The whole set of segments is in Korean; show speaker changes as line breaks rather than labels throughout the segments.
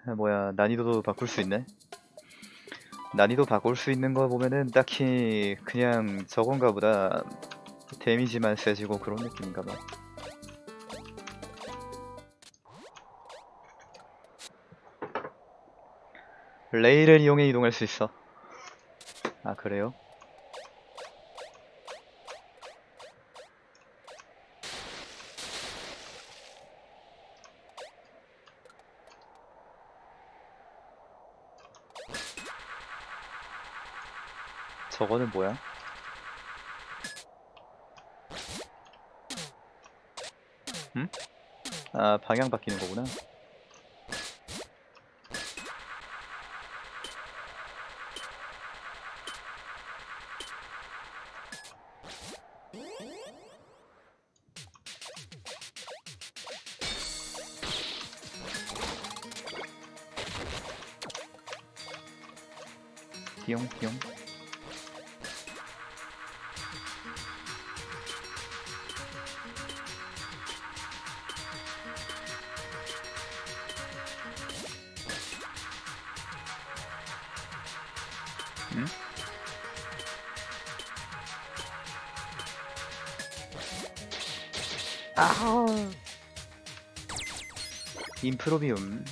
뭐야, 난이도도 바꿀 수 있네. 난이도 바꿀 수 있는 거 보면은 딱히 그냥 저건가 보다. 데미지만 세지고 그런 느낌인가 봐. 레일을 이용해 이동할 수 있어. 아, 그래요? 저거는 뭐야? 응? 아, 방향 바뀌는 거구나. 띠용띠용. 응? 아우. 임프로비움.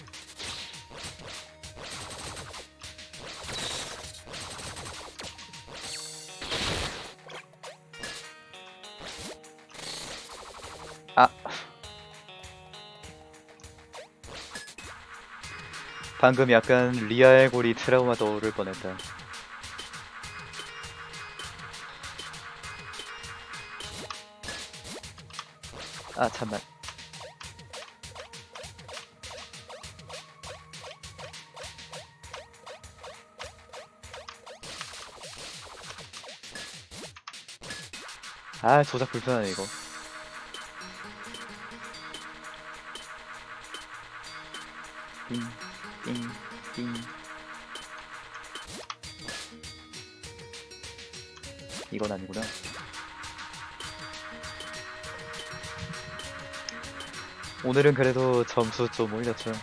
아, 방금 약간 리아의 고리 트라우마 떠오를 뻔했다. 아, 잠만. 아, 조작 불편하네 이거. 띵, 띵, 띵. 이건 아니구나. 오늘은 그래도 점수 좀 올렸죠.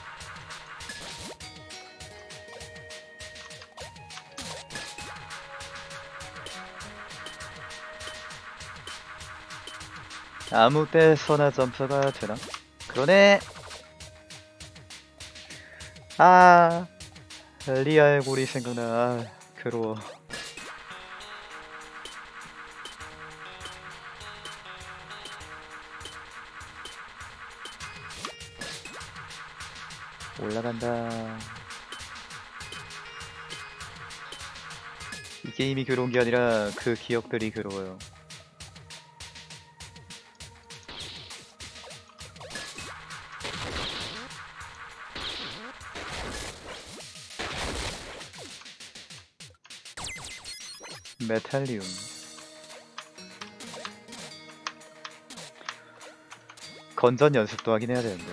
아무 때서나 점프가 되나? 그러네! 아, 리아의 고리 생각나. 아, 괴로워. 올라간다. 이 게임이 괴로운 게 아니라 그 기억들이 괴로워요. 메탈리움. 건전 연습도 하긴 해야 되는데.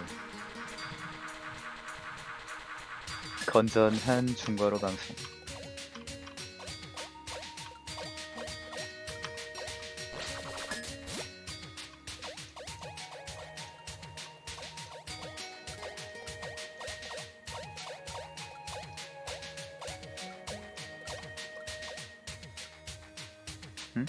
건전한 중거로 방송. 응?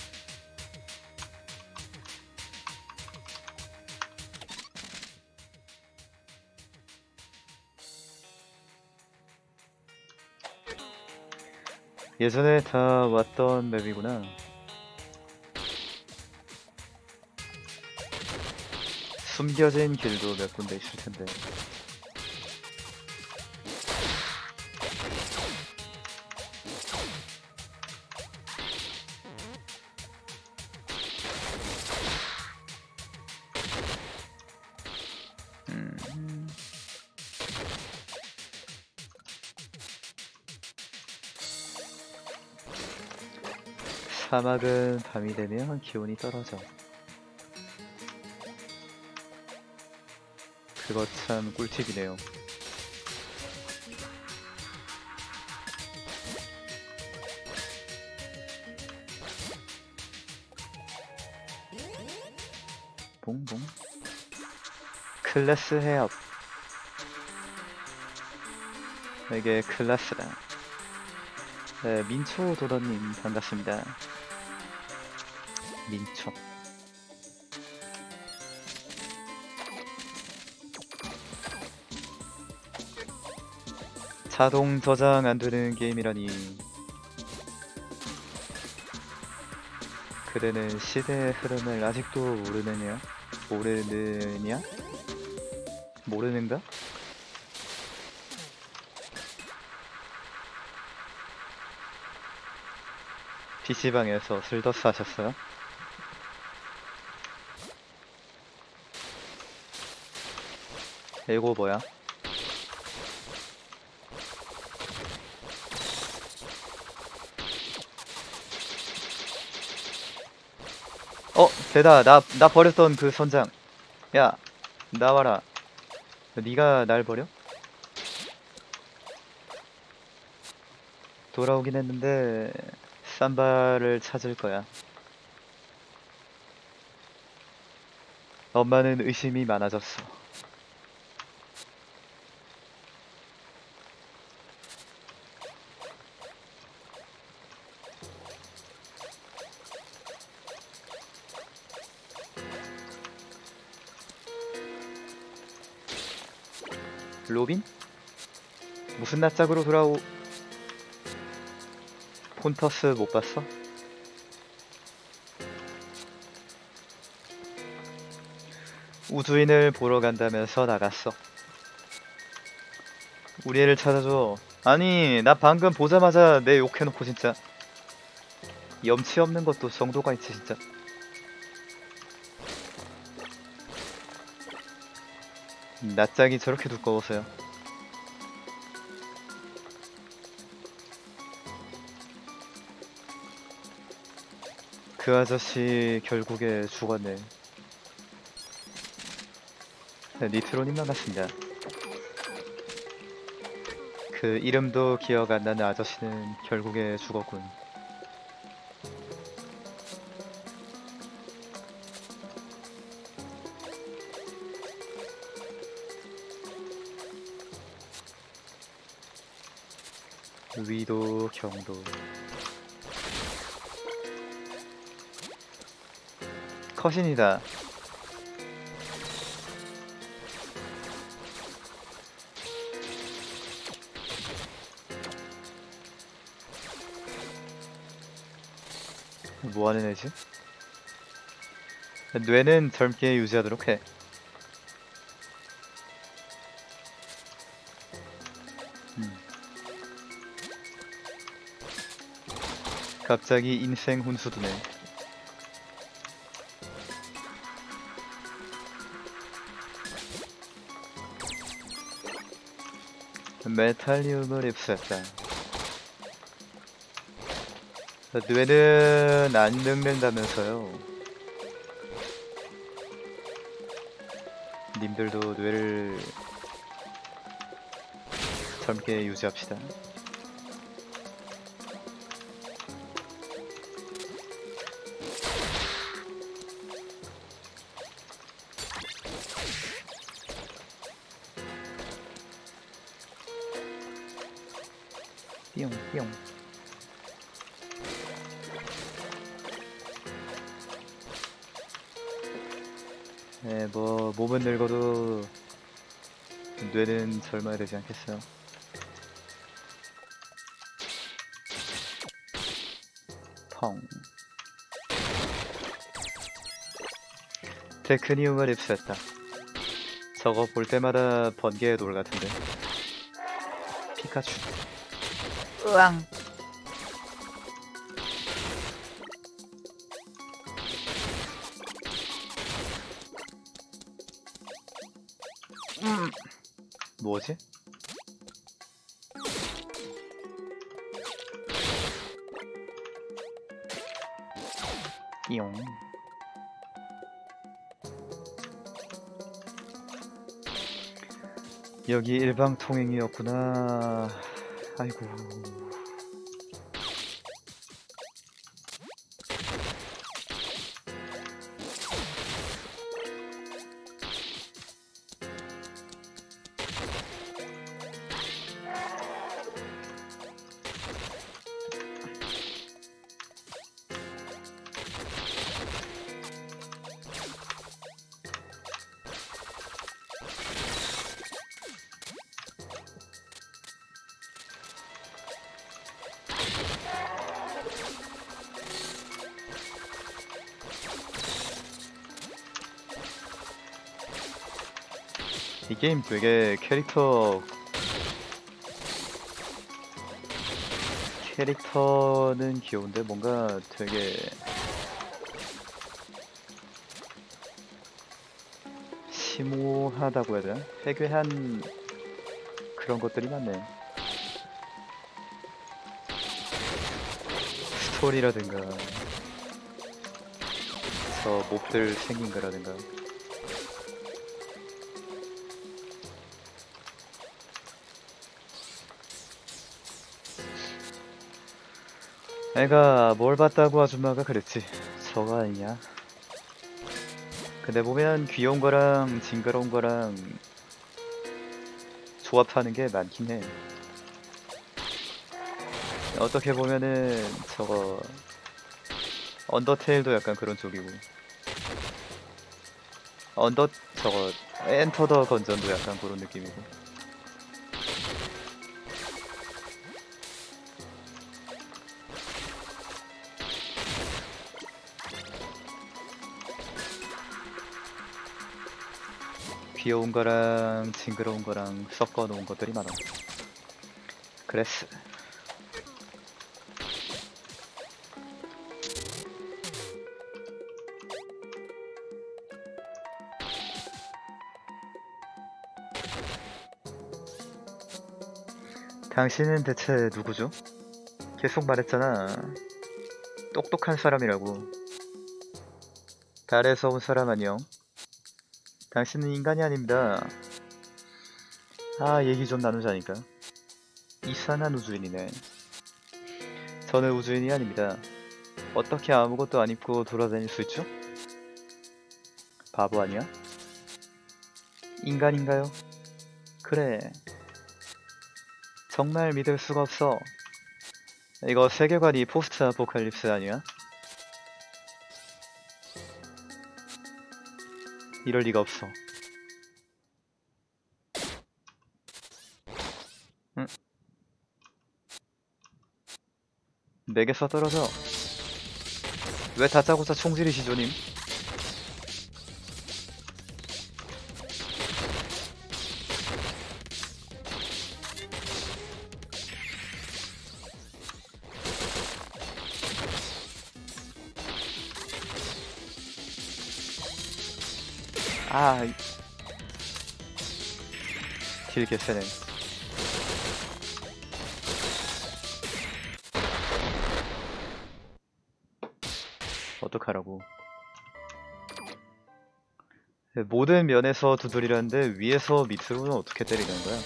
예전에 다 왔던 맵이구나. 숨겨진 길도 몇 군데 있을 텐데. 음, 사막은 밤이 되면 기온이 떨어져. 그거 참 꿀팁이네요. 봉봉. 클래스 해업. 이게 클라스다. 네, 민초 도더님 반갑습니다. 민초. 자동 저장 안 되는 게임이라니. 그대는 시대의 흐름을 아직도 모르느냐? 모르는가? PC방에서 슬더스 하셨어요? 이거 뭐야? 대다. 나 버렸던 그 선장. 야, 나와라. 네가 날 버려? 돌아오긴 했는데 삼바를 찾을 거야. 엄마는 의심이 많아졌어. 로빈? 무슨 낯짝으로 폰터스 못 봤어? 우주인을 보러 간다면서 나갔어. 우리 애를 찾아줘. 아니, 나 방금 보자마자 내 욕해놓고 진짜. 염치 없는 것도 정도가 있지 진짜. 낯짝이 저렇게 두꺼워서요. 그 아저씨 결국에 죽었네. 네, 니트로님 반갑습니다. 그 이름도 기억 안 나는 아저씨는 결국에 죽었군. 위도 경도. 컷신이다. 뭐하는 애지? 뇌는 젊게 유지하도록 해. 갑자기 인생 훈수두네. 메탈리움을 흡수했다. 뇌는 안 늙는다면서요. 님들도 뇌를 젊게 유지합시다. 뿅뿅. 네, 뭐 몸은 늙어도 뇌는 젊어야 되지 않겠어요? 펑. 테크니움을 흡수했다. 저거 볼 때마다 번개의 돌 같은데. 피카츄. 으앙. 뭐지? 띠용. 여기 일방통행이었구나. 아이고. 이 게임 되게 캐릭터는 귀여운데 뭔가 되게 심오하다고 해야 되나? 회괴한 그런 것들이 많네. 스토리라든가 저 몹들 생긴 거라든가. 애가 뭘 봤다고 아줌마가 그랬지. 저거 아니냐? 근데 보면 귀여운 거랑 징그러운 거랑 조합하는 게 많긴 해. 어떻게 보면은 저거 언더테일도 약간 그런 쪽이고, 저거 엔터 더 건전도 약간 그런 느낌이고. 귀여운 거랑 징그러운 거랑 섞어 놓은 것들이 많아. 그랬어. 당신은 대체 누구죠? 계속 말했잖아. 똑똑한 사람이라고. 달에서 온 사람 안녕. 당신은 인간이 아닙니다. 아, 얘기 좀 나누자니까. 이상한 우주인이네. 저는 우주인이 아닙니다. 어떻게 아무것도 안 입고 돌아다닐 수 있죠? 바보 아니야? 인간인가요? 그래. 정말 믿을 수가 없어. 이거 세계관이 포스트 아포칼립스 아니야? 이럴 리가 없어. 응? 내게서 떨어져. 왜 다짜고짜 총질이시죠, 님? 아, 딜 개쎄네. 어떡하라고. 모든 면에서 두드리라는데 위에서 밑으로는 어떻게 때리는 거야?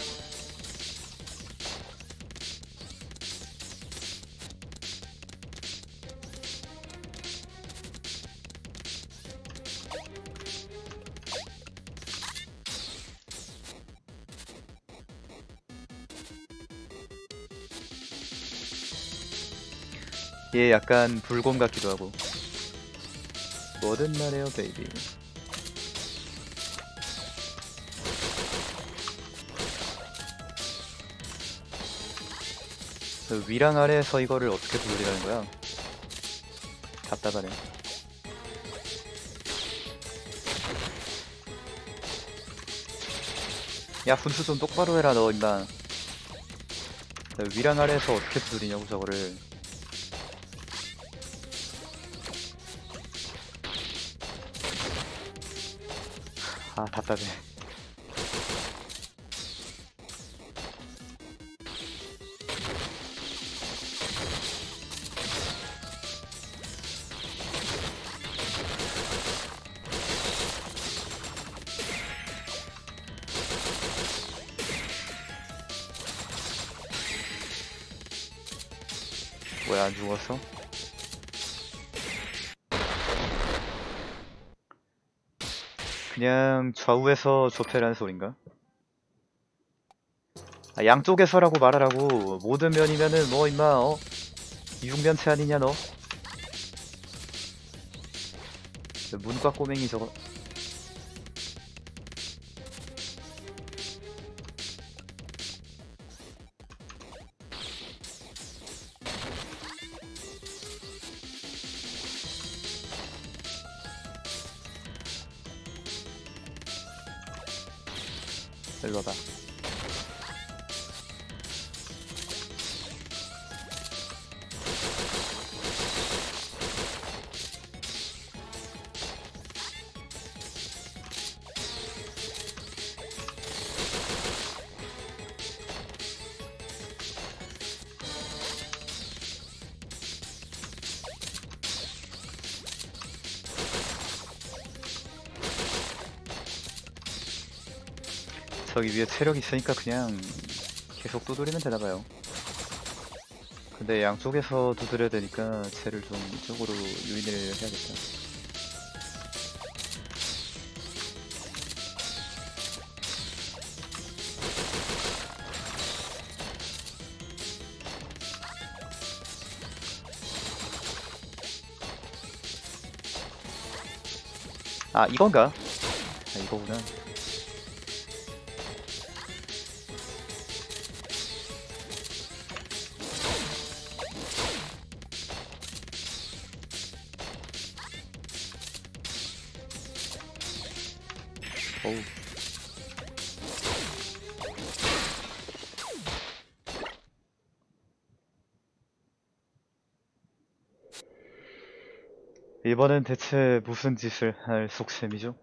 얘 약간 불곰 같기도 하고. 뭐든 말해요, 베이비. 위랑 아래에서 이거를 어떻게 두드리라는 거야? 답답하네. 야, 분수 좀 똑바로 해라, 너 임마. 위랑 아래에서 어떻게 두드리냐고, 저거를. 아, 답답해. 뭐야, 안 죽었어? 그냥 좌우에서 좁혀라는 소린가? 아, 양쪽에서라고 말하라고. 모든 면이면은 뭐 임마, 육면체 아니냐 너? 문과 꼬맹이 저거. 일로 와봐. 저기 위에 체력 있으니까 그냥 계속 두드리면 되나봐요. 근데 양쪽에서 두드려야 되니까 쟤를 좀 이쪽으로 유인을 해야겠다. 아, 이건가? 아, 이거구나. 어우. 이번엔 대체 무슨 짓을 할 속셈이죠?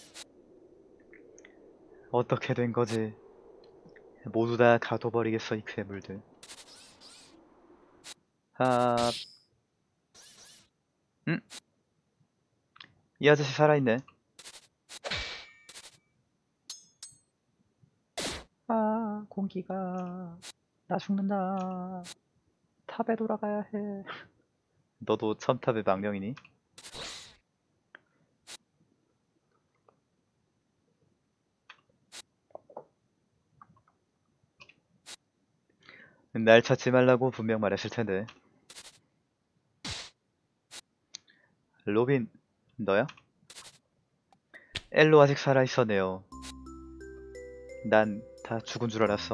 어떻게 된 거지? 모두 다 가둬버리겠어, 이 괴물들. 아, 이 아저씨 살아있네. 아, 공기가. 나 죽는다. 탑에 돌아가야 해. 너도 첨탑의 망령이니? 날 찾지 말라고 분명 말했을 텐데. 로빈, 너야? 엘로 아직 살아있었네요. 난 다 죽은 줄 알았어.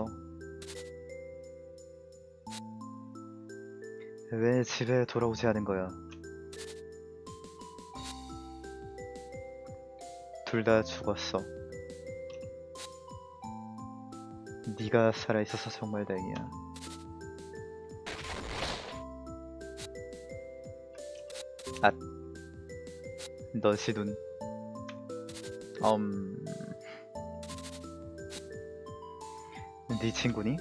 왜 집에 돌아오지 않은 거야? 둘 다 죽었어. 네가 살아있어서 정말 다행이야. 아, 너시둔. 네 친구니?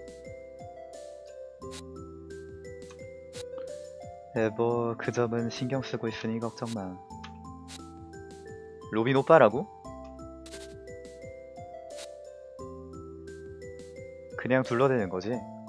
뭐 그 점은 신경 쓰고 있으니 걱정 마. 로빈 오빠라고? 그냥 둘러대는 거지.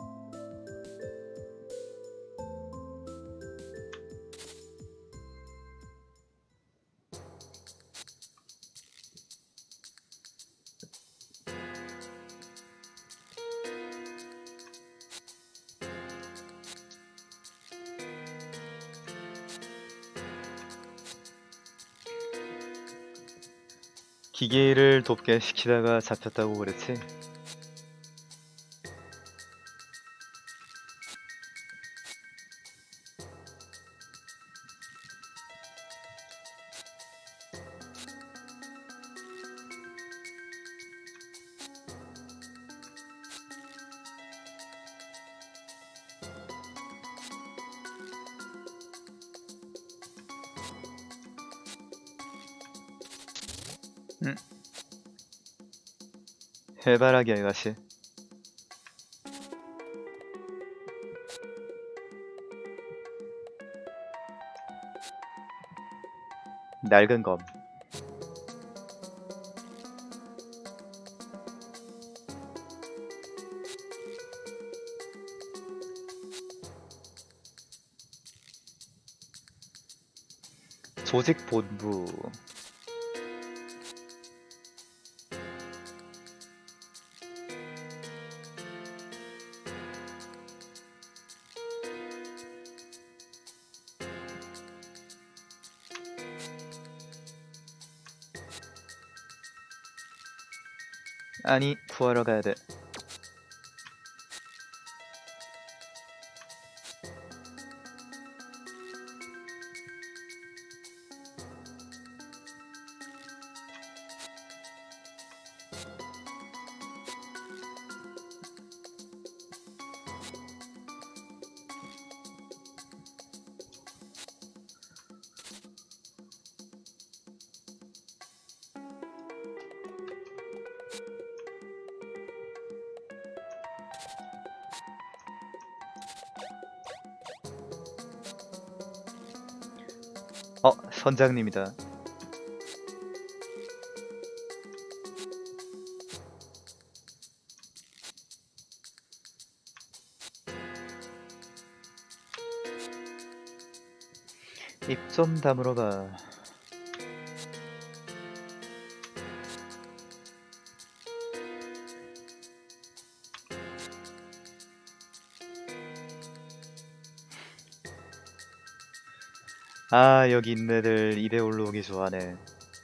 기계를 돕게 시키다가 잡혔다고 그랬지? 응. 해바라기 아가씨. 낡은 검. 조직 본부. 아니, 구하러 가야 돼. 선장님이다. 입 좀 다물어봐. 아, 여기 있는 애들 입에 올라오기 좋아하네.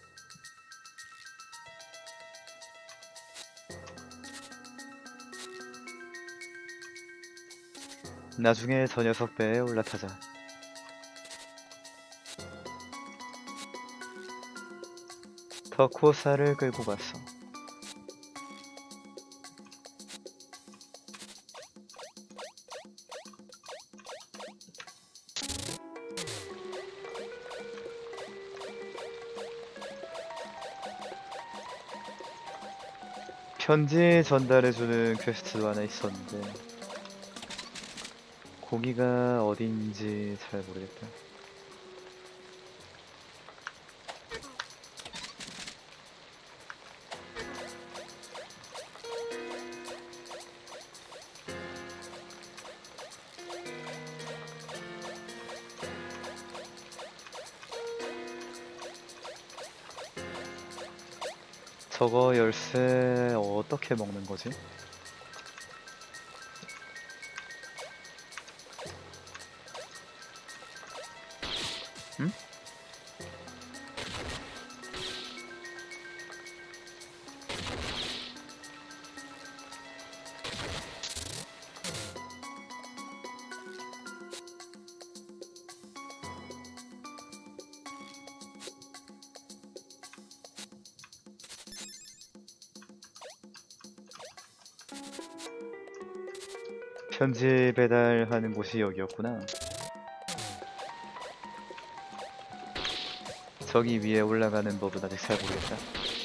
나중에 저 녀석 배에 올라타자. 터코사를 끌고 갔어. 편지 전달해주는 퀘스트도 하나 있었는데 거기가 어딘지 잘 모르겠다. 저거 열쇠 어떻게 먹는 거지? 응? 편지 배달하는 곳이 여기였구나. 저기 위에 올라가는 법은 아직 잘 모르겠다.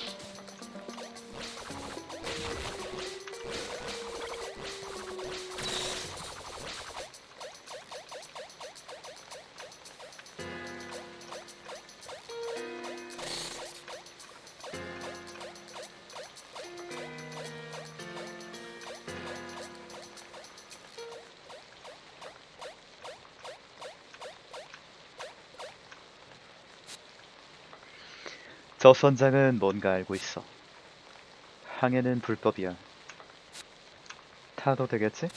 저 선장은 뭔가 알고 있어. 항해는 불법이야. 타도 되겠지?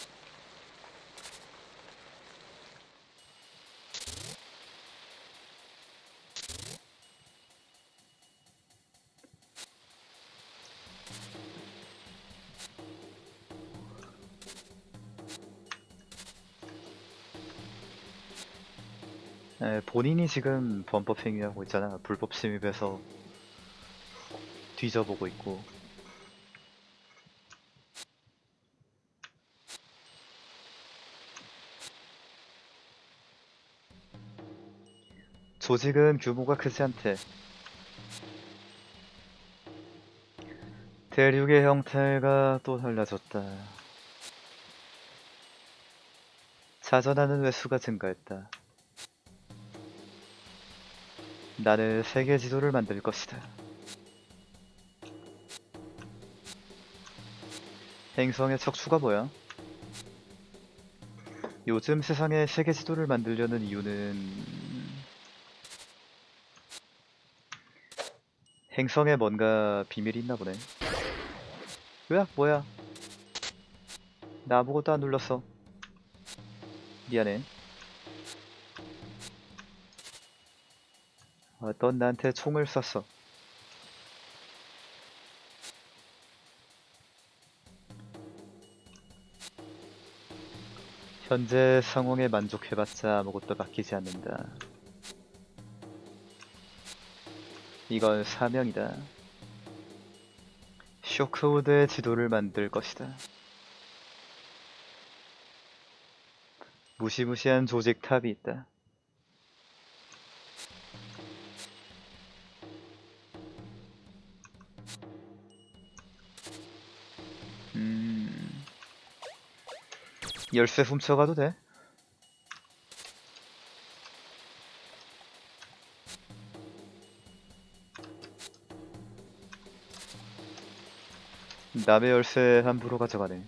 본인이 지금 범법 행위하고 있잖아. 불법 침입해서 뒤져보고 있고. 조직은 규모가 크지 않대. 대륙의 형태가 또 달라졌다. 자전하는 횟수가 증가했다. 나는 세계 지도를 만들 것이다. 행성의 척추가 뭐야? 요즘 세상에 세계 지도를 만들려는 이유는 행성에 뭔가 비밀이 있나 보네. 으악, 뭐야? 나 아무것도 안 눌렀어. 미안해. 넌 나한테 총을 쐈어. 현재 상황에 만족해봤자 아무것도 바뀌지 않는다. 이건 사명이다. 쇼크우드의 지도를 만들 것이다. 무시무시한 조직 탑이 있다. 열쇠 훔쳐가도 돼? 남의 열쇠 함부로 가져가네.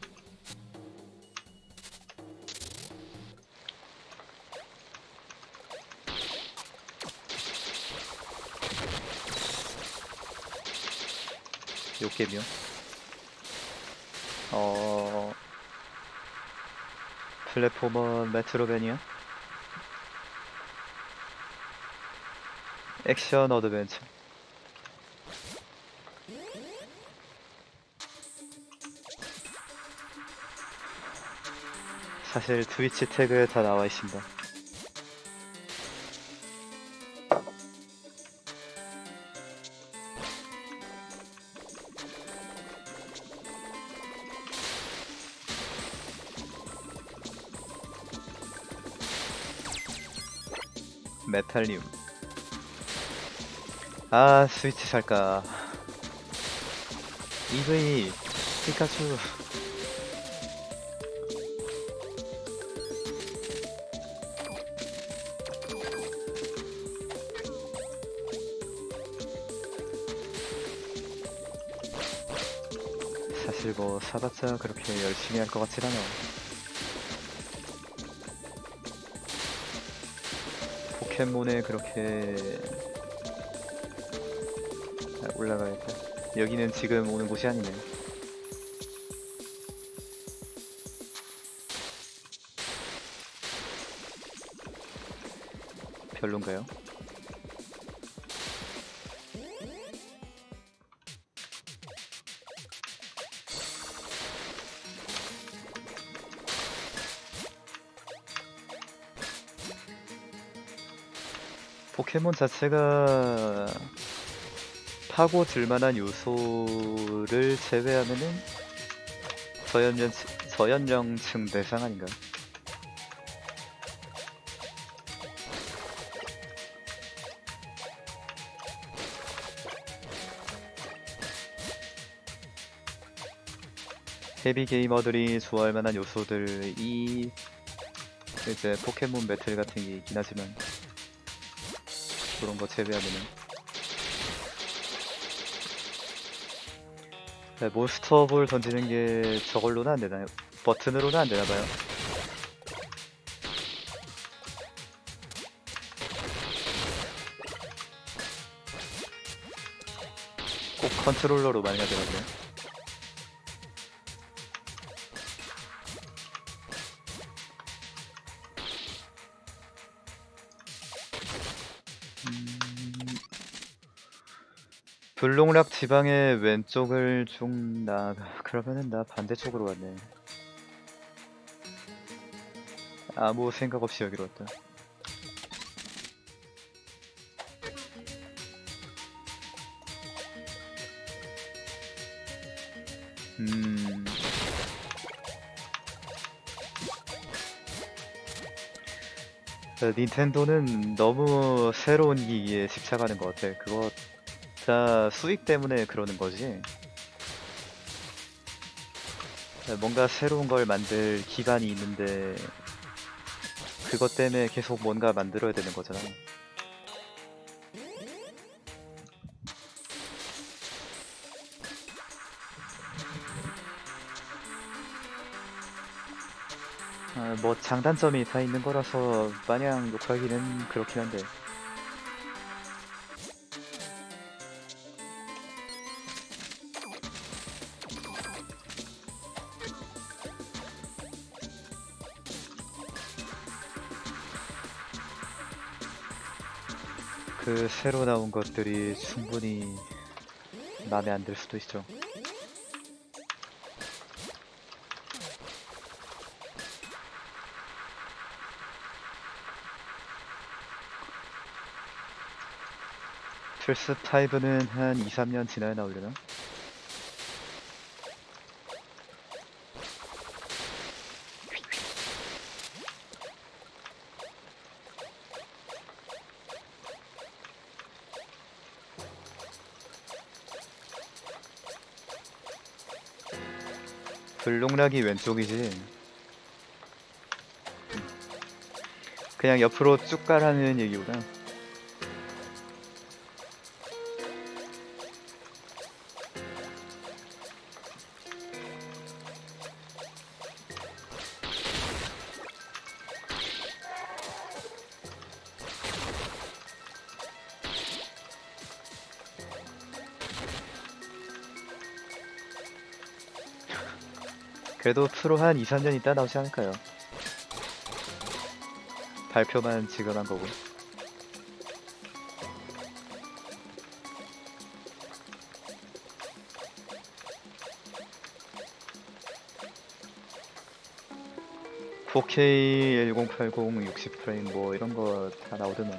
요게임이요? 플랫포머 메트로베니아? 액션 어드벤처. 사실 트위치 태그에 다 나와 있습니다. 메탈리움. 아, 스위치 살까. EV 피카츄. 사실 뭐 사봤자 그렇게 열심히 할 것 같진 않아. 포켓몬에 그렇게 올라가야겠다. 여기는 지금 오는 곳이 아니네. 별론가요? 포켓몬 자체가 파고들만한 요소를 제외하면은 저연령층 대상 아닌가? 헤비 게이머들이 좋아할 만한 요소들이 이제 포켓몬 배틀 같은 게 있긴 하지만 그런 거 제외하면은 몬스터볼 던지는 게 저걸로는 안 되나요? 버튼으로는 안 되나 봐요. 꼭 컨트롤러로 많이 하더라고요. 블록락 지방의 왼쪽을 좀 그러면은 나 반대쪽으로 갔네. 아무 생각 없이 여기로 왔다. 닌텐도는 너무 새로운 기기에 집착하는 것 같아. 그거 다 수익 때문에 그러는 거지. 뭔가 새로운 걸 만들 기반이 있는데 그것 때문에 계속 뭔가 만들어야 되는 거잖아. 뭐 장단점이 다 있는 거라서 마냥 욕하기는 그렇긴 한데 그 새로 나온 것들이 충분히 마음에 안 들 수도 있죠. 플스5는 한 2, 3년 지나야 나오려나? 블록락이 왼쪽이지. 그냥 옆으로 쭉 가라는 얘기구나. 그래도 프로 한 2, 3년 있다 나오지 않을까요? 발표만 지금 한 거고. (4K) 1080 60프레임 뭐 이런 거 다 나오더만.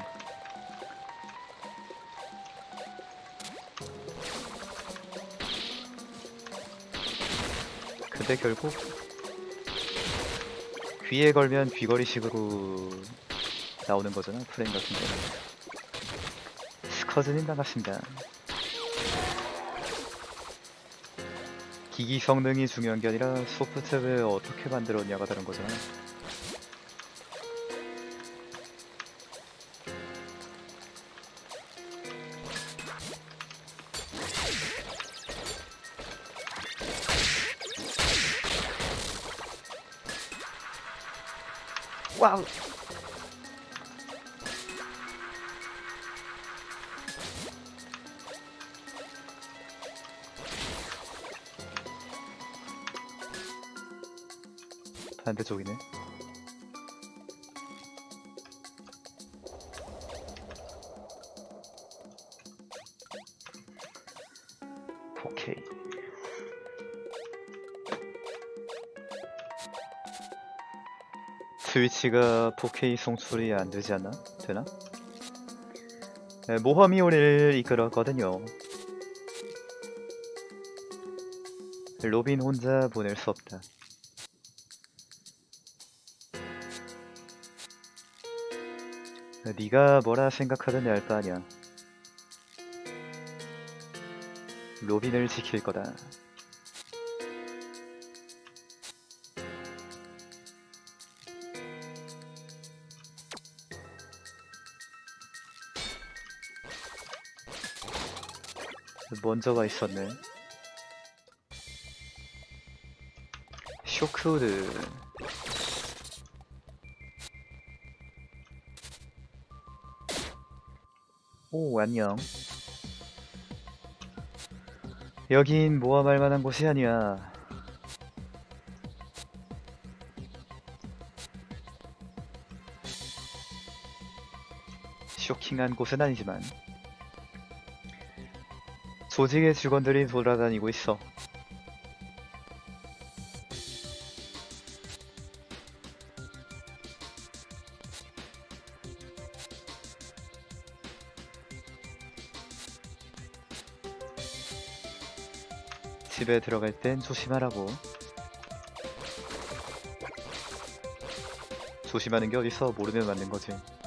근데 결국 귀에 걸면 귀걸이식으로 나오는 거잖아, 프레임 같은 거는. 스커즈님 반갑습니다. 기기 성능이 중요한 게 아니라 소프트웨어 어떻게 만들었냐가 다른 거잖아. 와우! 반대쪽이네. 오케이. 스위치가 4K 송출이 안 되지 않나? 되나? 네, 모험이 우리를 이끌었거든요. 로빈 혼자 보낼 수 없다. 네가 뭐라 생각하든 알 바 아니야. 로빈을 지킬 거다. 먼저가 있었네. 쇼크우드. 오, 안녕. 여긴 모험할 만한 곳이 아니야. 쇼킹한 곳은 아니지만 조직의 직원들이 돌아다니고 있어. 집에 들어갈 땐 조심하라고. 조심하는 게 어딨어. 모르면 맞는 거지.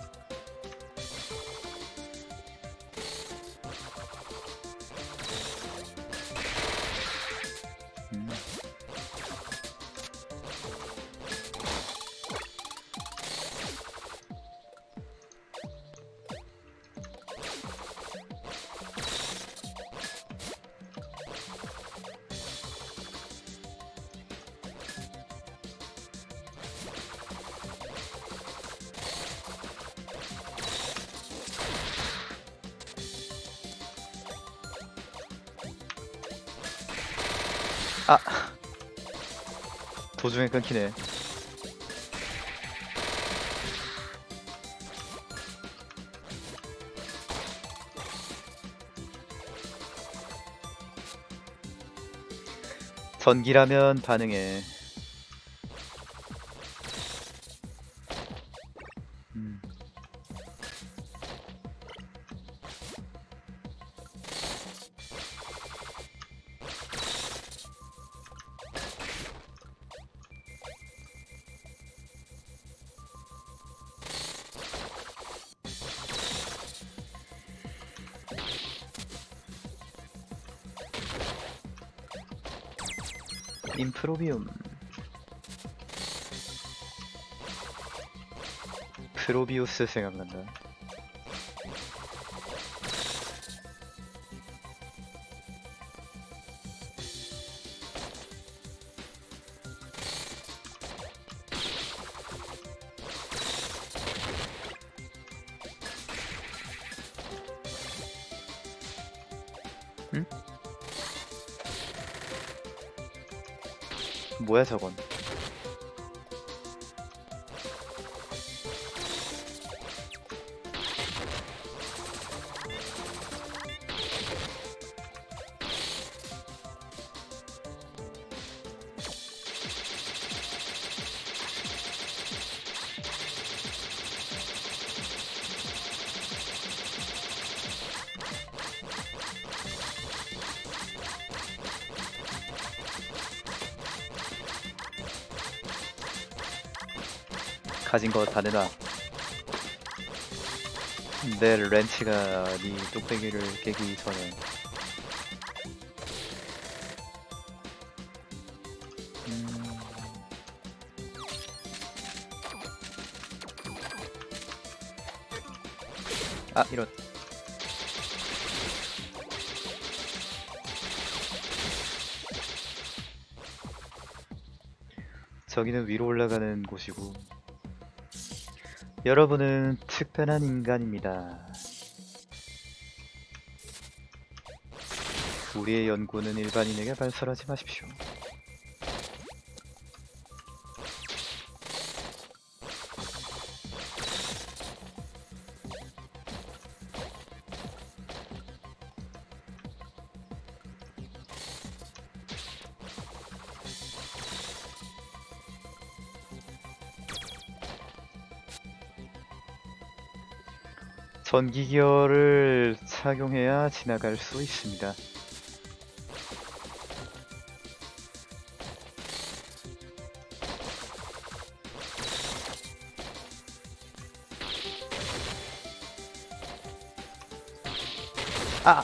아! 도중에 끊기네. 전기라면 반응해. 임프로비움. 프로비우스 생각난다. 응? 뭐야 저건. 가진 거 다 내놔. 내 렌치가 네 뚝배기를 깨기 전에. 아, 이런. 저기는 위로 올라가는 곳이고, 여러분은 특별한 인간입니다. 우리의 연구는 일반인에게 발설하지 마십시오. 전기기어를 착용해야 지나갈 수 있습니다. 아!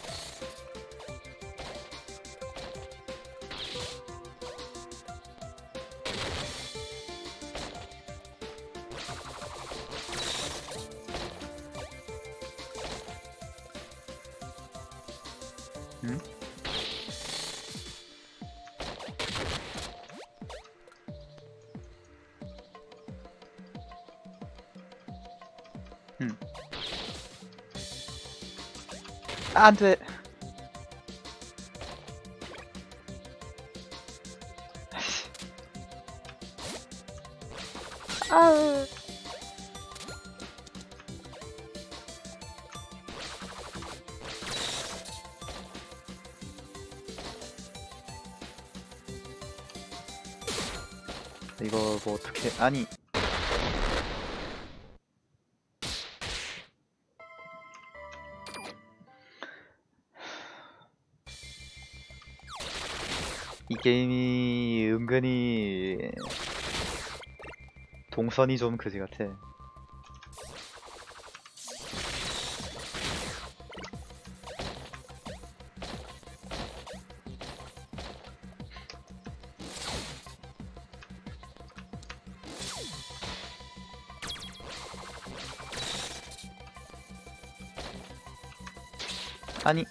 응? 응. 아, 안 돼. 아. 이거 뭐 어떻게 아니 이 게임이 은근히 동선이 좀 그지 같아. 아니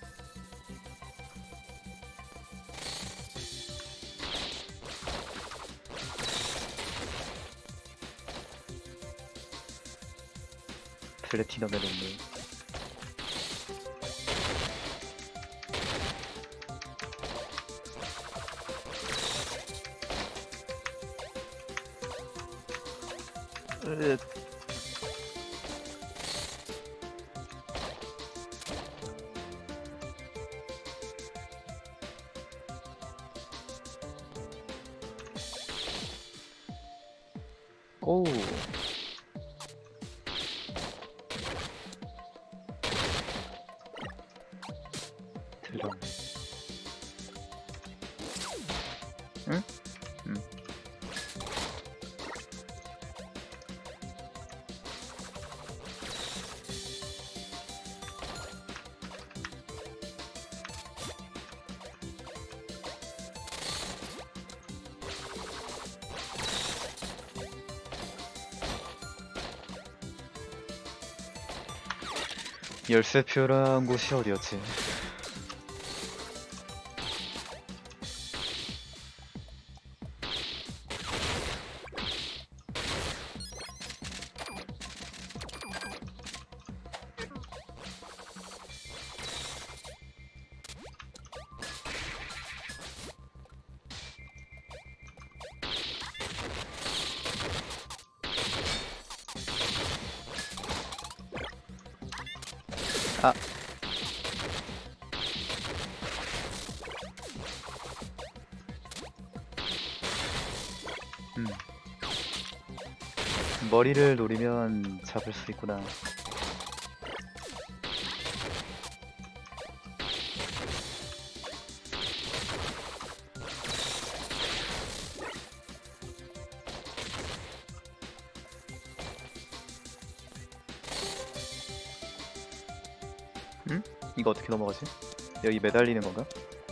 플래티넘에 놓네. 으, 오우 드럼. 응? 응. 열쇠표란 곳이 어디였지? 아, 음. 머리를 노리면 잡을 수 있구나. 응? 이거 어떻게 넘어가지? 여기 매달리는 건가?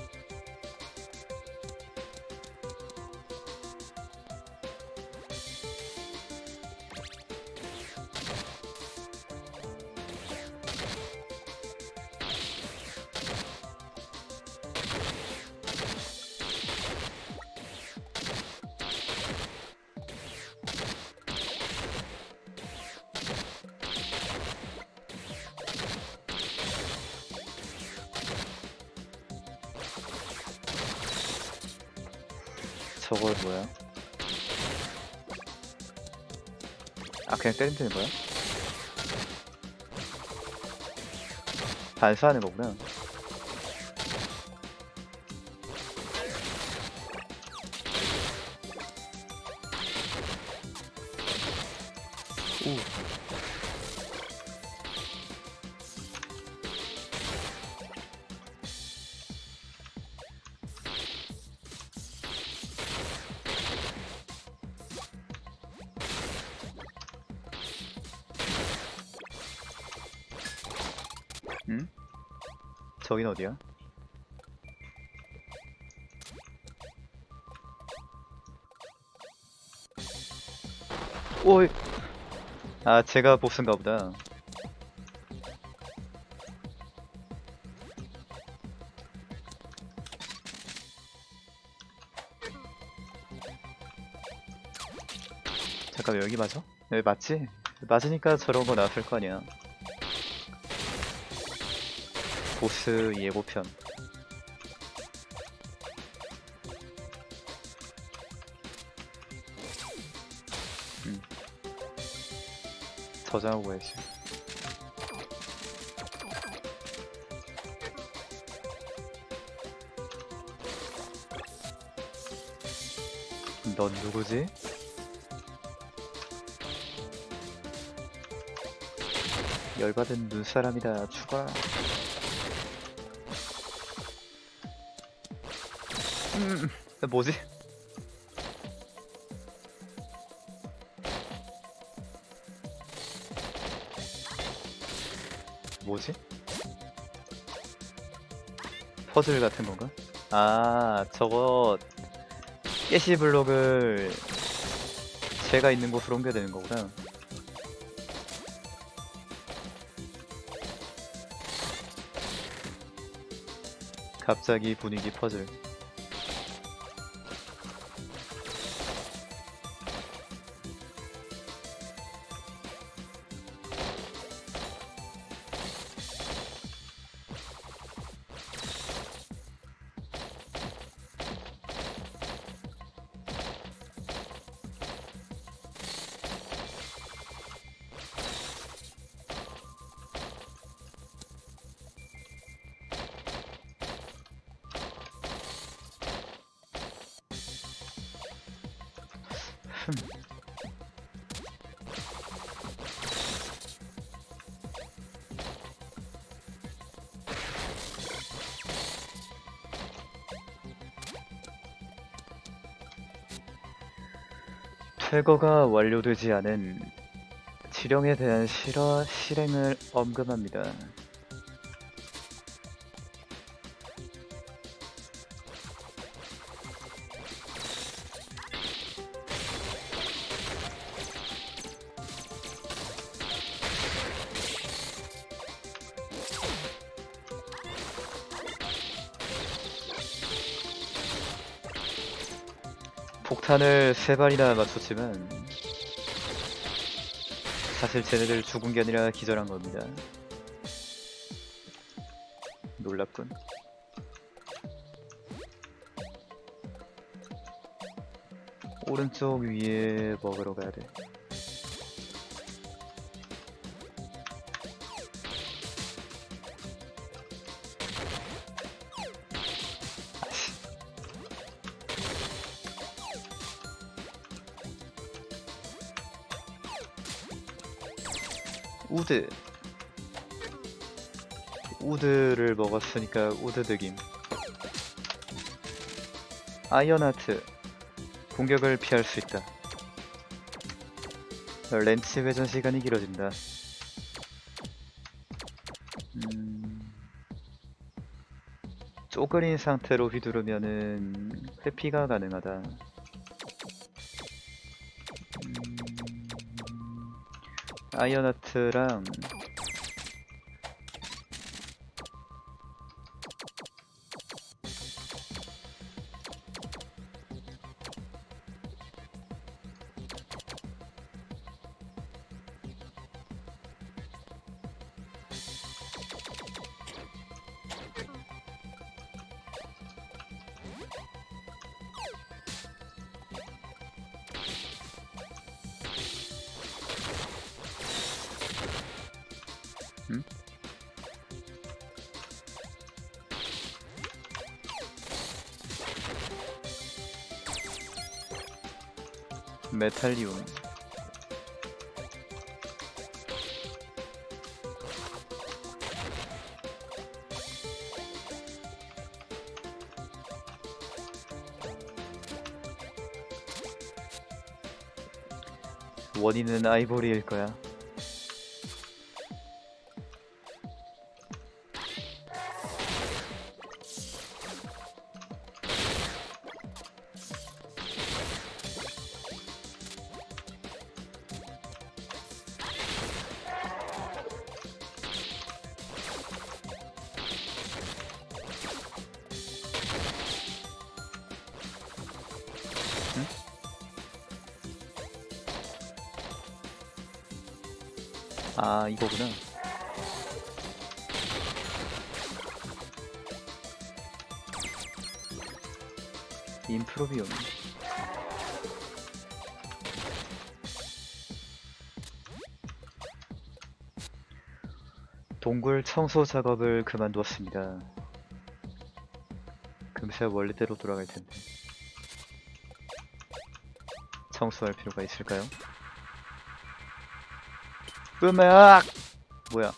저건 뭐야? 아, 그냥 때리면 되는 거야? 반사하는 거구나. 오. 응? 저긴 어디야? 오이. 아, 제가 보스인가 보다. 잠깐, 여기 맞아? 여기 맞지? 맞으니까 저런 거 나왔을 거 아니야. 보스 예고편. 음. 저장하고 가야지. 넌 누구지? 열받은 눈사람이다. 죽어라. 뭐지? 뭐지? 퍼즐 같은 건가? 아, 저거 깨시블록을 제가 있는 곳으로 옮겨야 되는 거구나. 갑자기 분위기 퍼즐. 퇴거가 완료되지 않은 지령에 대한 실행을 엄금합니다. 폭탄을 3발이나 맞췄지만 사실 쟤네들 죽은 게 아니라 기절한 겁니다. 놀랍군. 오른쪽 위에 먹으러 가야 돼. 우드. 우드를 먹었으니까 우드득임. 아이언하트. 공격을 피할 수 있다. 렌치 회전 시간이 길어진다. 쪼그린 상태로 휘두르면은 회피가 가능하다. 아이언하트랑 메탈리움. 원인은 아이보리일 거야. 아, 이거구나. 인프로비움. 동굴 청소 작업을 그만두었습니다. 금세 원래대로 돌아갈 텐데. 청소할 필요가 있을까요? 음악! 뭐야?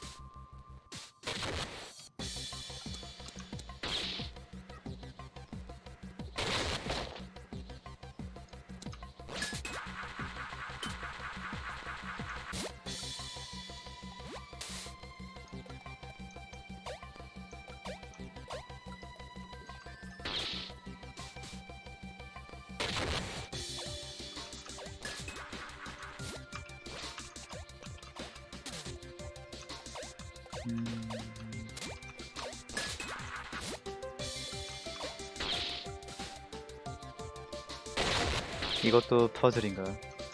이것도 퍼즐인가?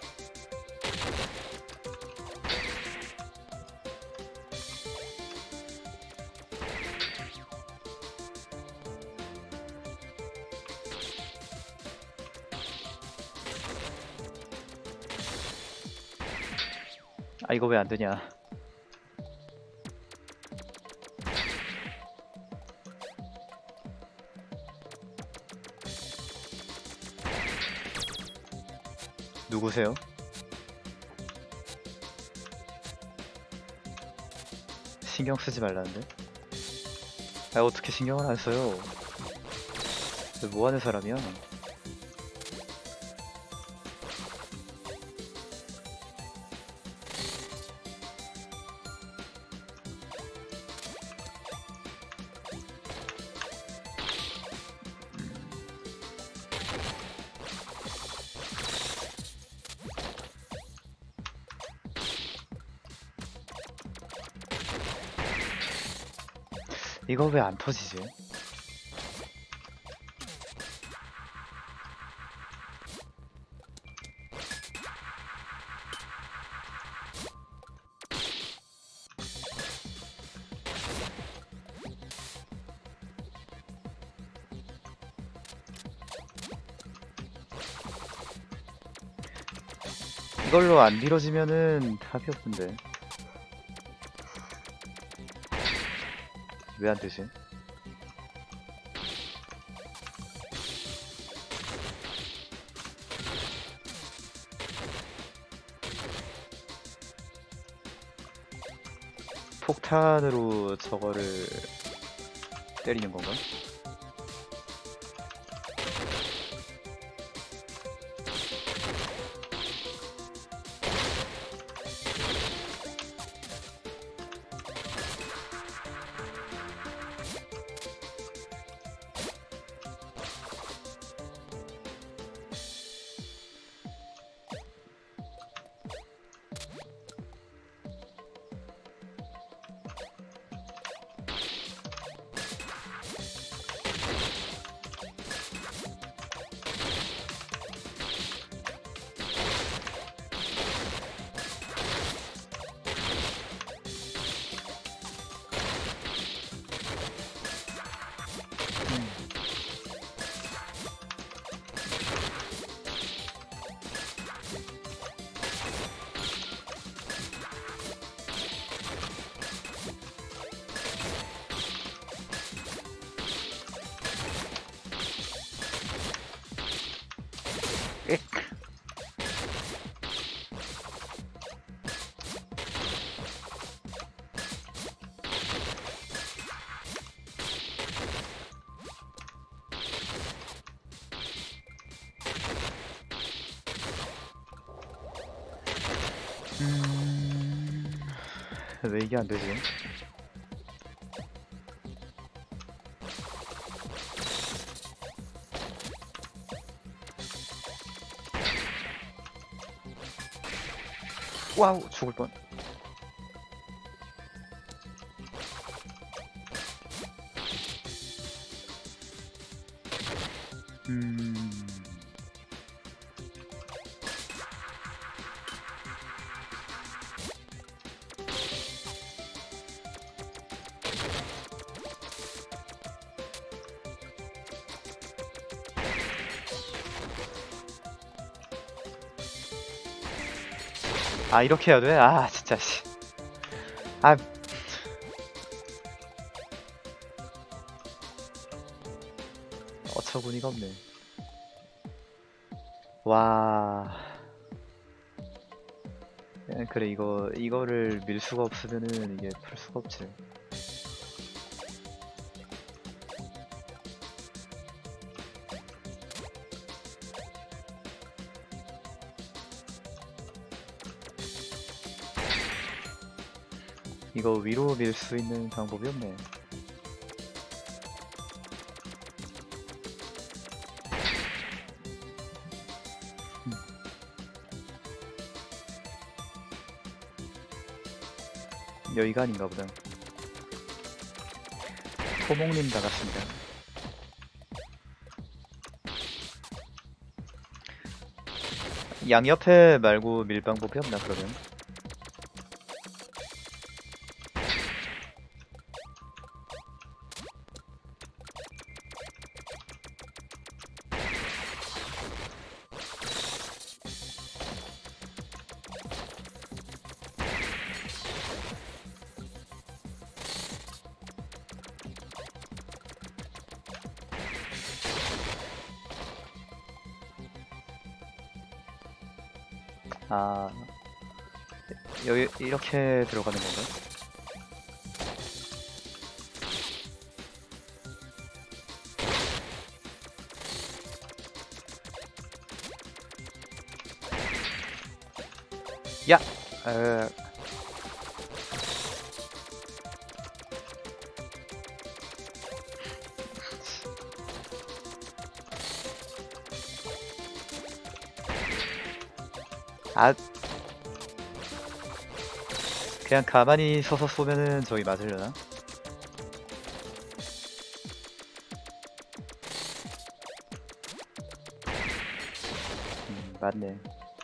아, 이거 왜 안 되냐? 누구세요? 신경 쓰지 말라는데? 아, 어떻게 신경을 안 써요? 뭐 하는 사람이야? 이거 왜 안 터지지? 이걸로 안 밀어지면은 답이 없는데. 왜 안 되지? 폭탄으로 저거를 때리는 건가? 엑. 왜 이게 안 되지? 와우, 죽을 뻔. 아, 이렇게 해야 돼? 아, 진짜, 씨. 아. 어처구니가 없네. 와. 그래, 이거를 밀 수가 없으면은 이게 풀 수가 없지. 이거 위로 밀 수 있는 방법이 없네. 여기가 아닌가 보다. 토목님 나갔습니다. 양옆에 말고 밀 방법이 없나 그러면? 아, 여기 이렇게 들어가는 건가? 야! 아, 그냥 가만히 서서 쏘면은 저기 맞으려나? 맞네.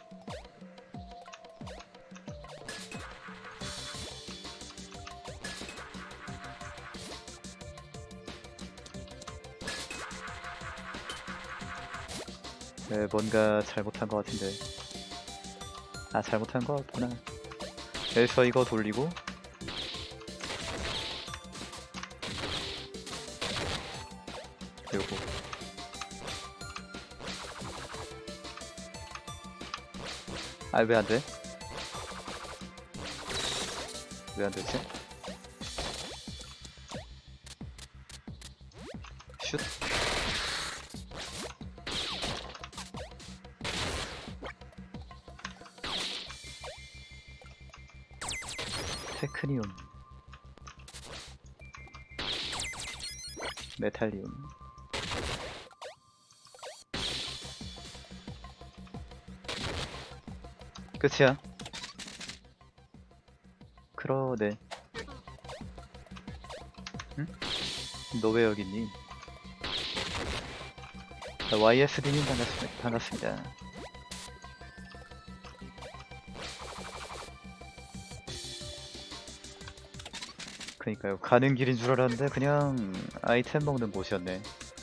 네, 뭔가 잘못한 것 같은데. 아, 잘못한 것 같구나. 여기서 이거 돌리고 요거. 아, 왜 안 돼? 왜 안 되지? 테크니움, 메탈리움. 끝이야. 그러네. 응? 너 왜 여기 있니? YSD님 반갑습니다. 그니까요. 가는 길인 줄 알았는데 그냥 아이템 먹는 곳이었네.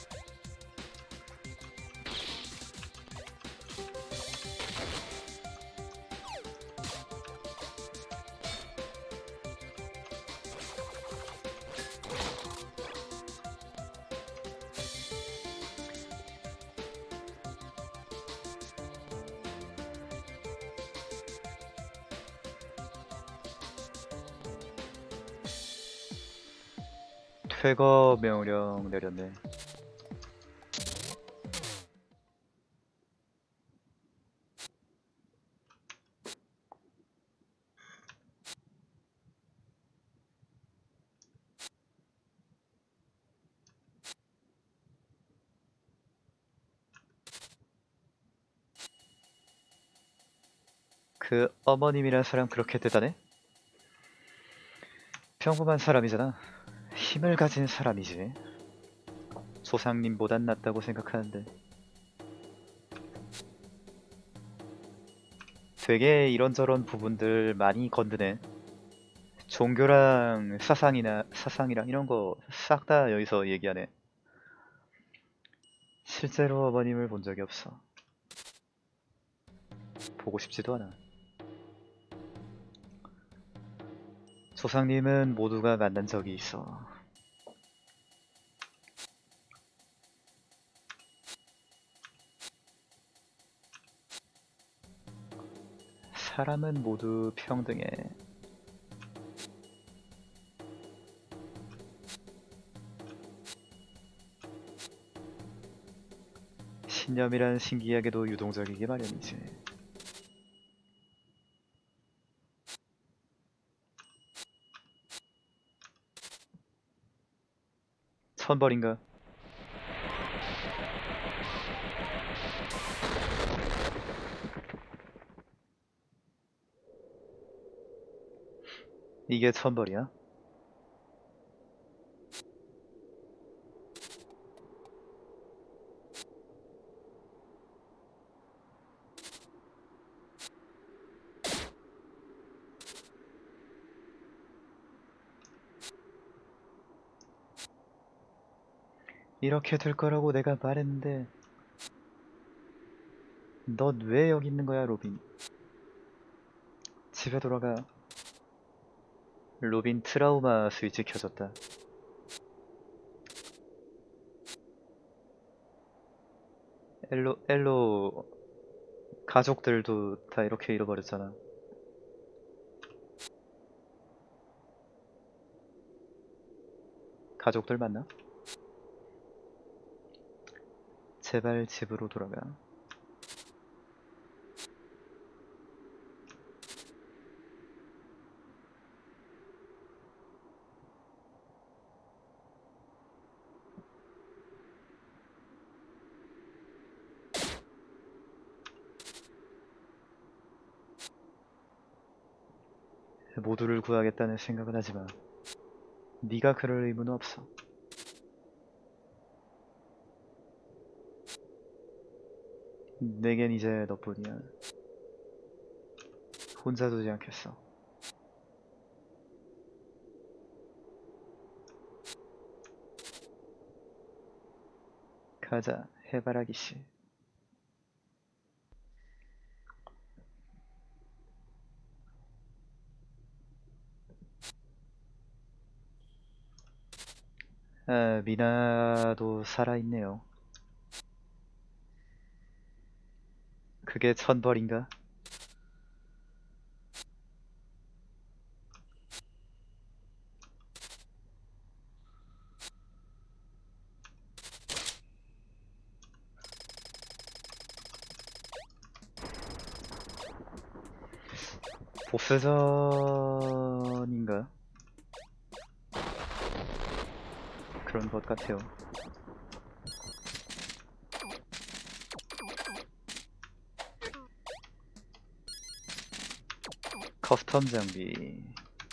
퇴거 명령 내렸네. 그 어머님이란 사람 그렇게 대단해? 평범한 사람이잖아. 힘을 가진 사람이지. 조상님보단 낫다고 생각하는데. 되게 이런저런 부분들 많이 건드네. 종교랑 사상이랑 이런 거 싹 다 여기서 얘기하네. 실제로 어머님을 본 적이 없어. 보고 싶지도 않아. 조상님은 모두가 만난 적이 있어. 사람은 모두 평등해. 신념이란 신기하게도 유동적이기 마련이지. 천벌인가? 이게 천벌이야? 이렇게 될 거라고 내가 말했는데. 넌 왜 여기 있는 거야, 로빈? 집에 돌아가. 로빈 트라우마 스위치 켜졌다. 엘로 가족들도 다 이렇게 잃어버렸잖아. 가족들 맞나? 제발 집으로 돌아가. 모두를 구하겠다는 생각은 하지마. 네가 그럴 의무는 없어. 내겐 이제 너뿐이야. 혼자 두지 않겠어. 가자, 해바라기 씨. 아, 미나도 살아있네요. 그게 천벌인가? 보스전은 바스티온인가? 그런 것 같아요. 커스텀 장비.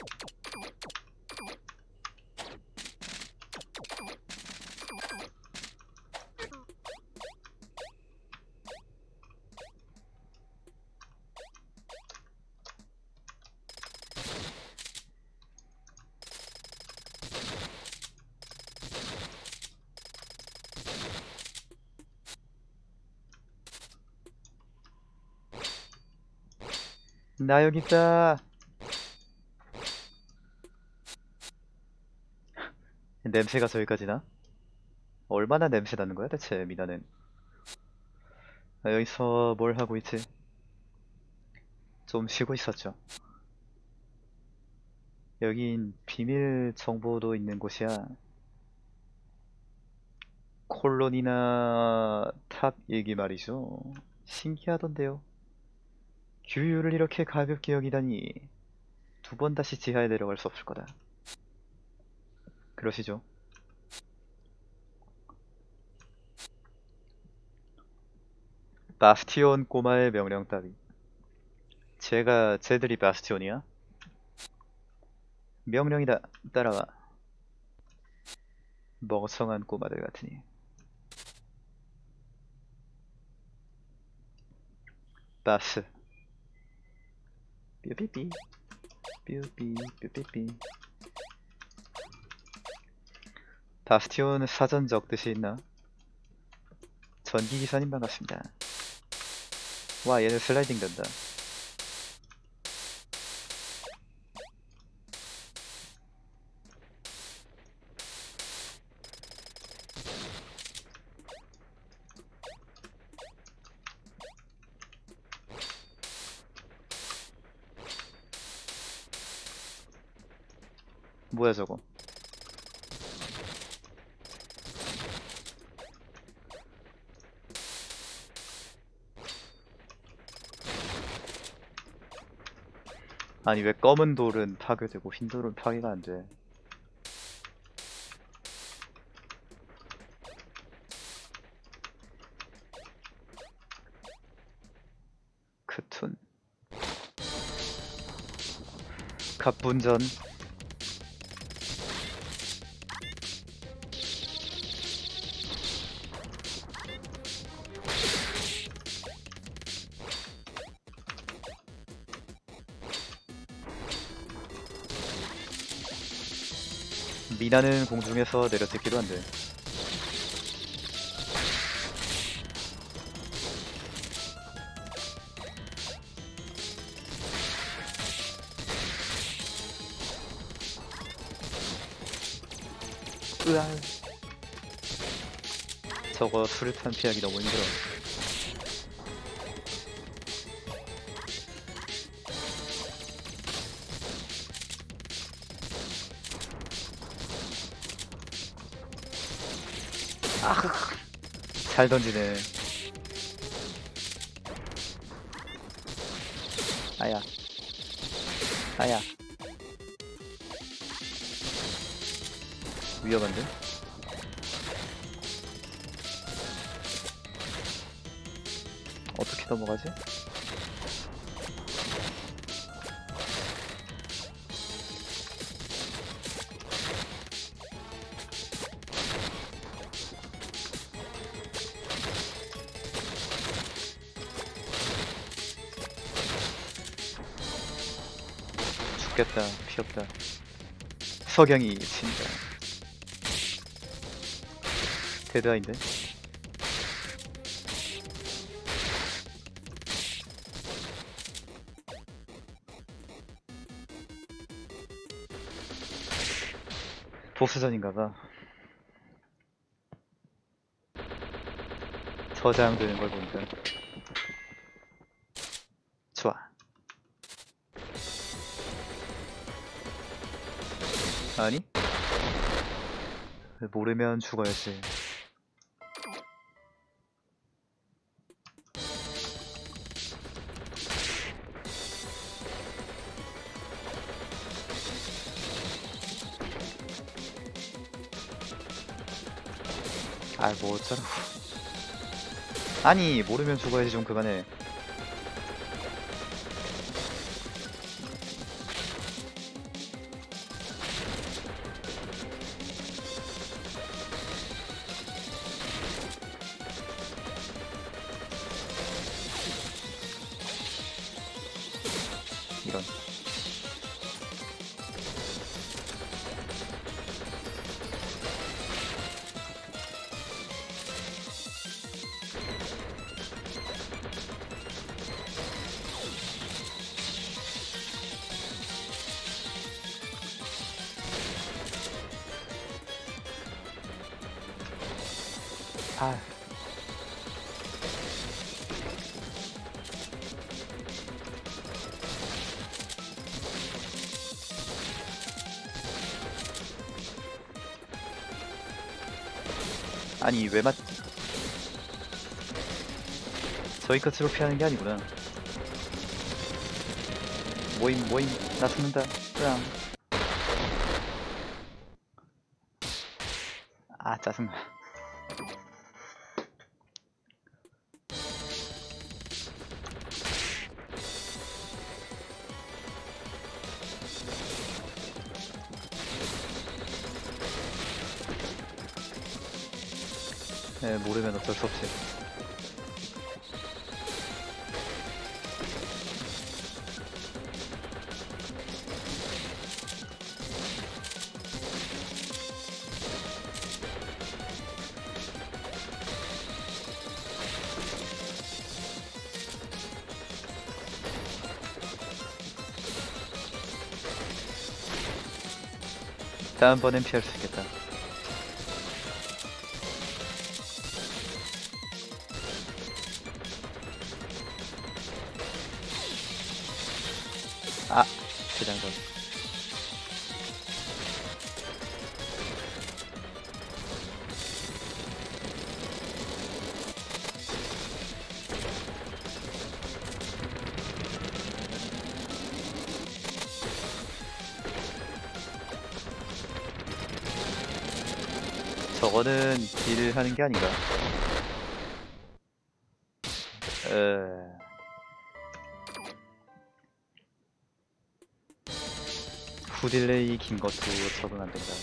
나 여기 있다. 냄새가 저기까지 나? 얼마나 냄새 나는 거야 대체 미나는? 아, 여기서 뭘 하고 있지? 좀 쉬고 있었죠. 여긴 비밀 정보도 있는 곳이야. 콜론이나 탑 얘기 말이죠. 신기하던데요. 규율을 이렇게 가볍게 여기다니. 두 번 다시 지하에 내려갈 수 없을 거다. 그러시죠? 바스티온 꼬마의 명령 따위. 쟤들이 바스티온이야? 명령이다. 따라와. 멍청한 꼬마들 같으니. 바스. 뾰삐삐. 뾰삐, 뾰삐삐. 바스티온 사전 적듯이 있나? 전기 기사님 반갑습니다. 와, 얘는 슬라이딩 된다. 뭐야 저거? 아니 왜 검은 돌은 파괴되고 흰 돌은 파괴가 안 돼? 크툰. 갑분전. 미나는 공중에서 내려찍기도 한대. 으아. 저거 수류탄 피하기 너무 힘들어. 아, 잘 던지네. 아야. 아야. 위험한데? 어떻게 넘어가지? 죽겠다. 피 없다. 석양이 친다. 데드아인데? 보스전인가봐. 저장되는 걸 보니까. 좋아. 아니? 모르면 죽어야지. 아, 뭐 어쩌라고. 아니, 모르면 죽어야지. 좀 그만해. 이런. 아, 아니, 왜 맞, 저희 끝으로 피하는 게 아니구나. 모임, 모임. 나 죽는다. 으앙. 아, 짜증나. 네, 모르면 어쩔 수 없지. 다음번엔 피할 수 있겠다. 아, 대장전. 저거는 딜을 하는 게 아닌가? 후딜레이 긴 것도 적응 안 된다.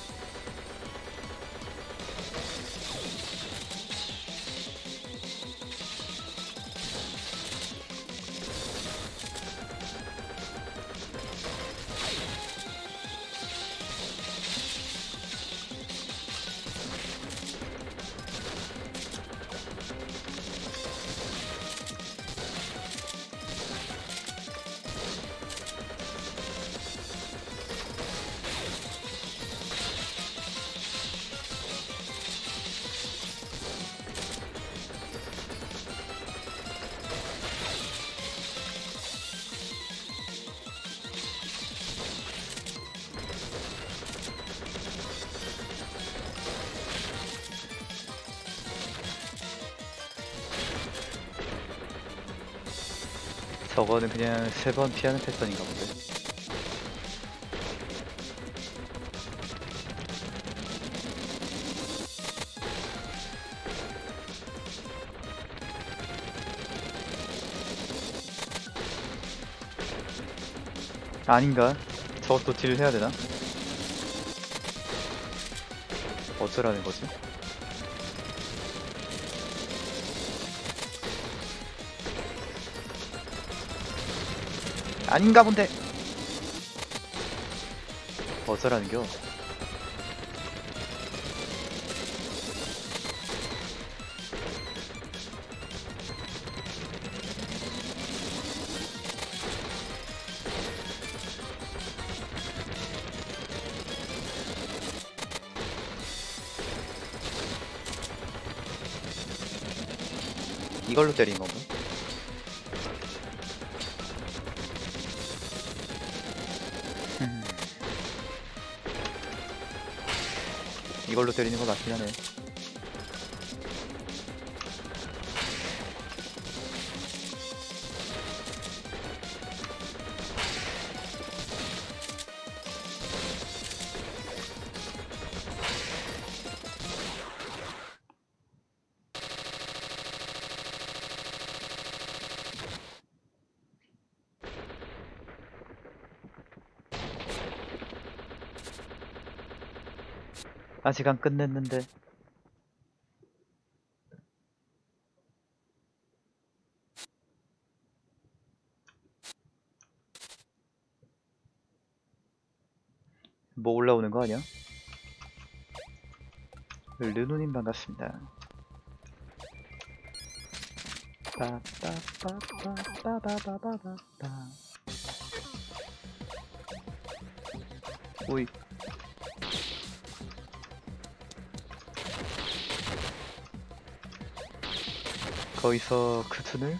저거는 그냥 3번 피하는 패턴인가 본데. 아닌가? 저것도 딜을 해야 되나? 어쩌라는 거지? 아닌가 본데! 어쩌라는겨? 이걸로 때린 건가? 이걸로 때리는 거 맞긴 하네. 아직 안 끝냈는데. 뭐 올라오는 거 아니야? 르누님 반갑습니다. 빠빠빠빠빠빠빠빠빠. 오이. 거기서 크툰을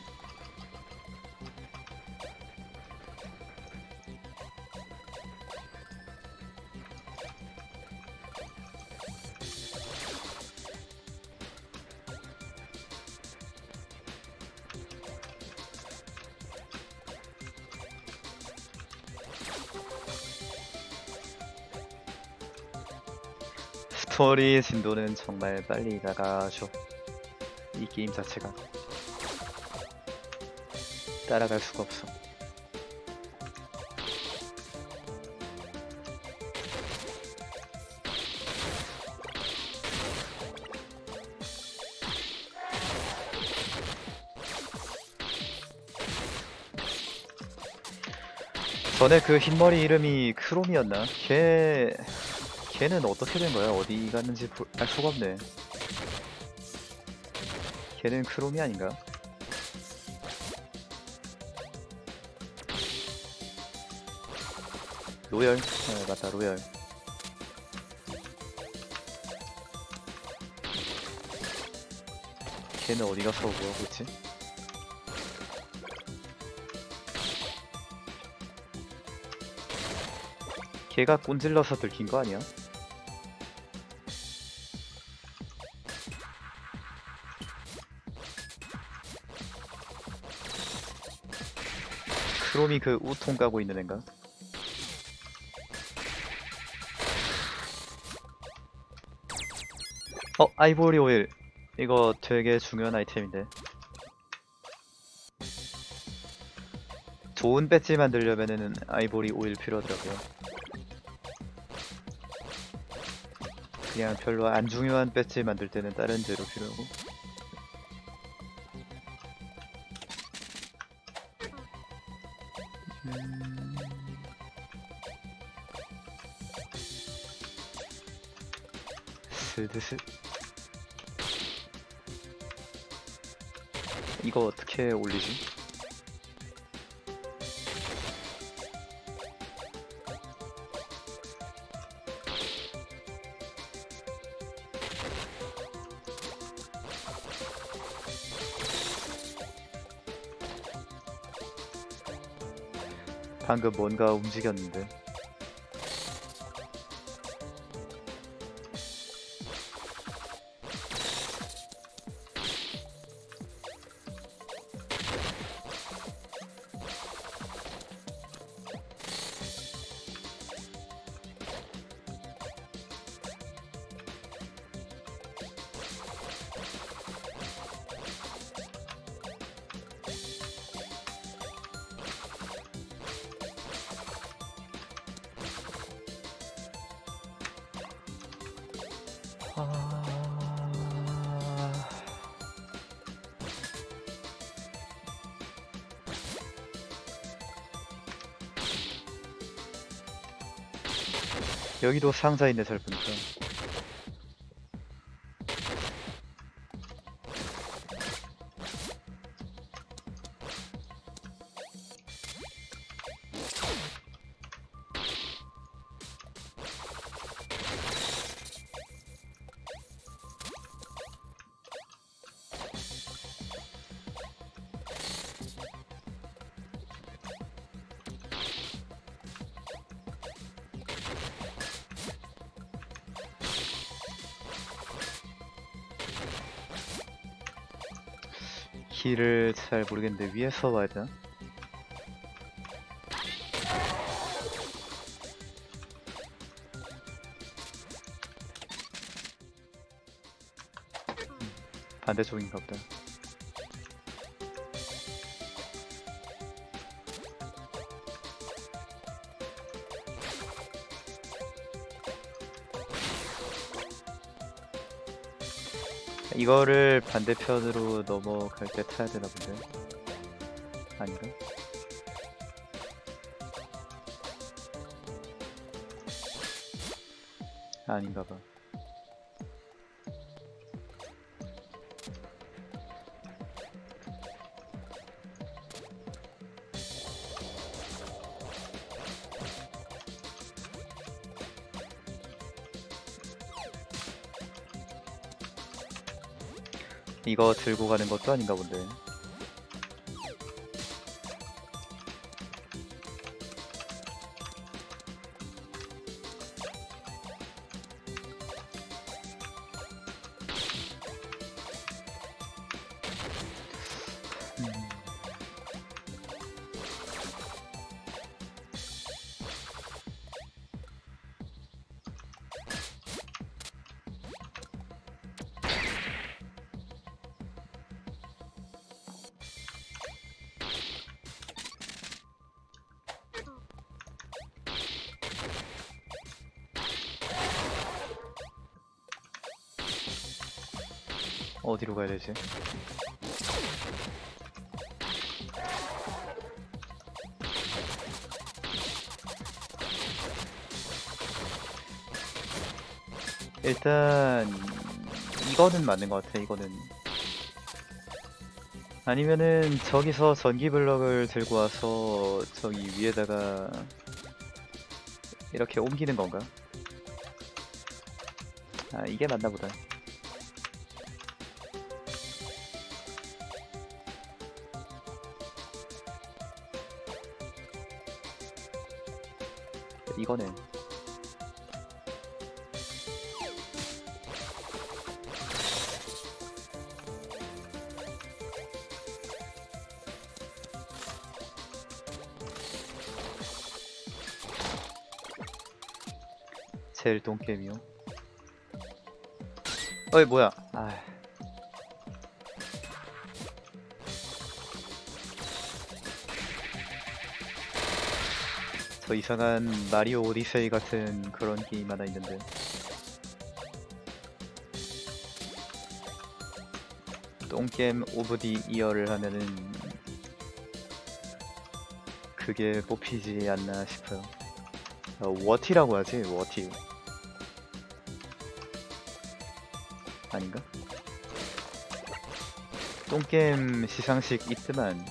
스토리 진도는 정말 빨리 나가죠. 이 게임 자체가 따라갈 수가 없어. 전에 그 흰머리 이름이 크롬이었나? 걔는 어떻게 된 거야? 어디 갔는지 알 수가 없네. 걔는 크롬이 아닌가? 로열? 아, 맞다, 로열. 걔는 어디 가서 뭐하고 있지? 걔가 꼰질러서 들킨 거 아니야? 크롬이 그 우통 까고 있는 앤가? 아이보리 오일. 이거 되게 중요한 아이템인데. 좋은 배지 만들려면은 아이보리 오일 필요하더라고요. 그냥 별로 안 중요한 배지 만들 때는 다른 재료 필요하고. 슬슬. 이거 어떻게 올리지? 방금 뭔가 움직였는데. 여기도 상자 있네, 잘 보니까. 길을 잘 모르겠는데 위에서 와야 되나? 반대쪽인가 보다. 이거를 반대편으로 넘어갈 때 타야 되나 본데. 아닌가? 아닌가 봐. 이거 들고 가는 것도 아닌가 본데. 어디로 가야 되지? 일단 이거는 맞는 것 같아. 이거는 아니면은 저기서 전기 블럭을 들고 와서 저기 위에다가 이렇게 옮기는 건가? 아, 이게 맞나 보다. 이거네. 제일 똥게임이요. 어이 뭐야? 아, 저 이상한 마리오 오디세이 같은 그런 게임 하나 있는데. 똥게임 오브 디 이어를 하면은 그게 뽑히지 않나 싶어요. 워티라고 하지? 워티. 아닌가? 똥게임 시상식 있더만.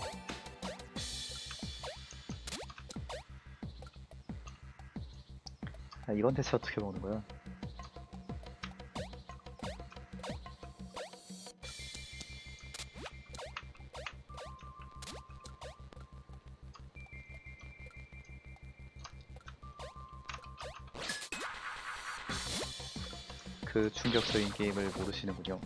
아, 이건 대체 어떻게 먹는 거야? 그 충격적인 게임을 모르시는군요.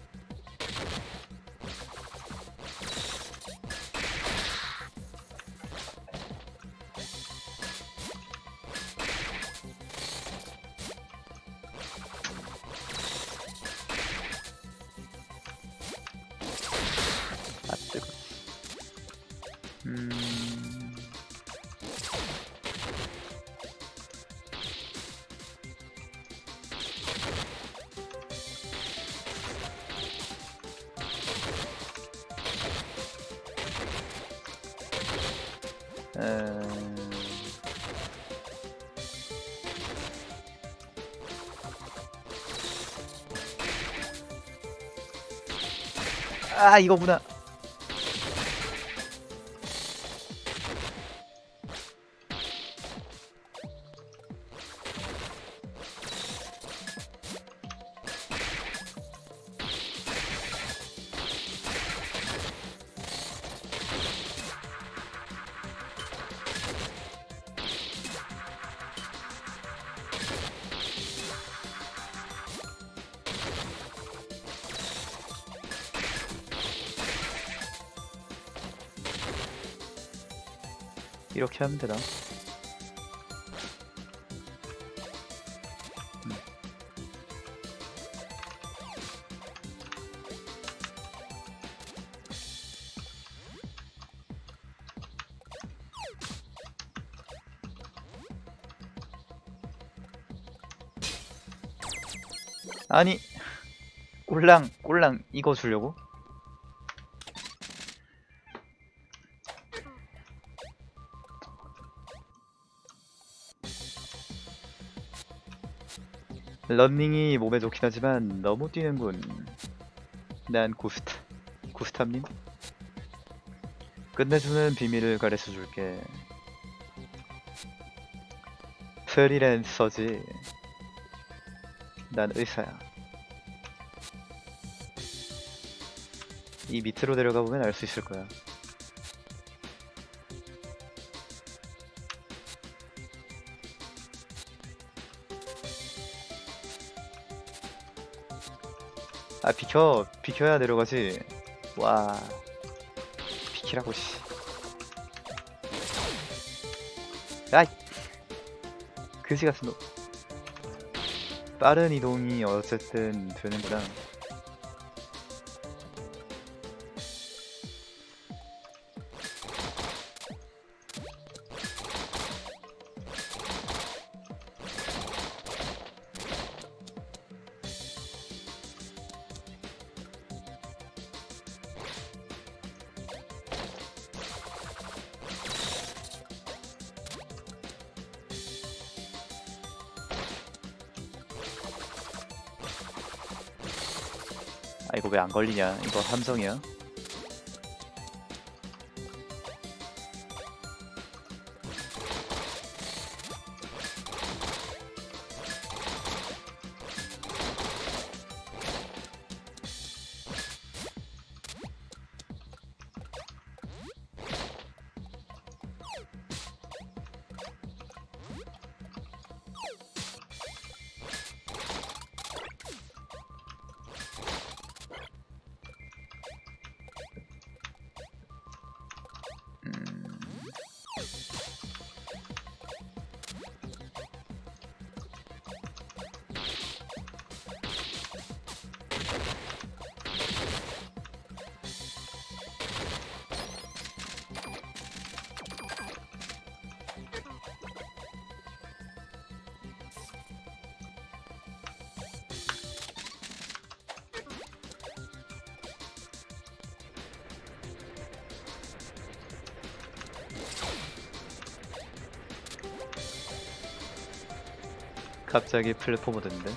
아, 뜨거. 아, 이거구나. 이렇게 하면 되나? 아니, 꼴랑 이거 주려고? 런닝이 몸에 좋긴 하지만 너무 뛰는군. 난 구스탑님? 끝내주는 비밀을 가르쳐줄게. 프리랜서지. 난 의사야. 이 밑으로 내려가 보면 알 수 있을 거야. 아 비켜야 내려가지. 와 비키라고 씨. 아이 그지 같은 놈. 빠른 이동이 어쨌든 되는구나. 아 이거 왜 안 걸리냐? 이거 함정이야? 갑자기 플랫폼 오던데.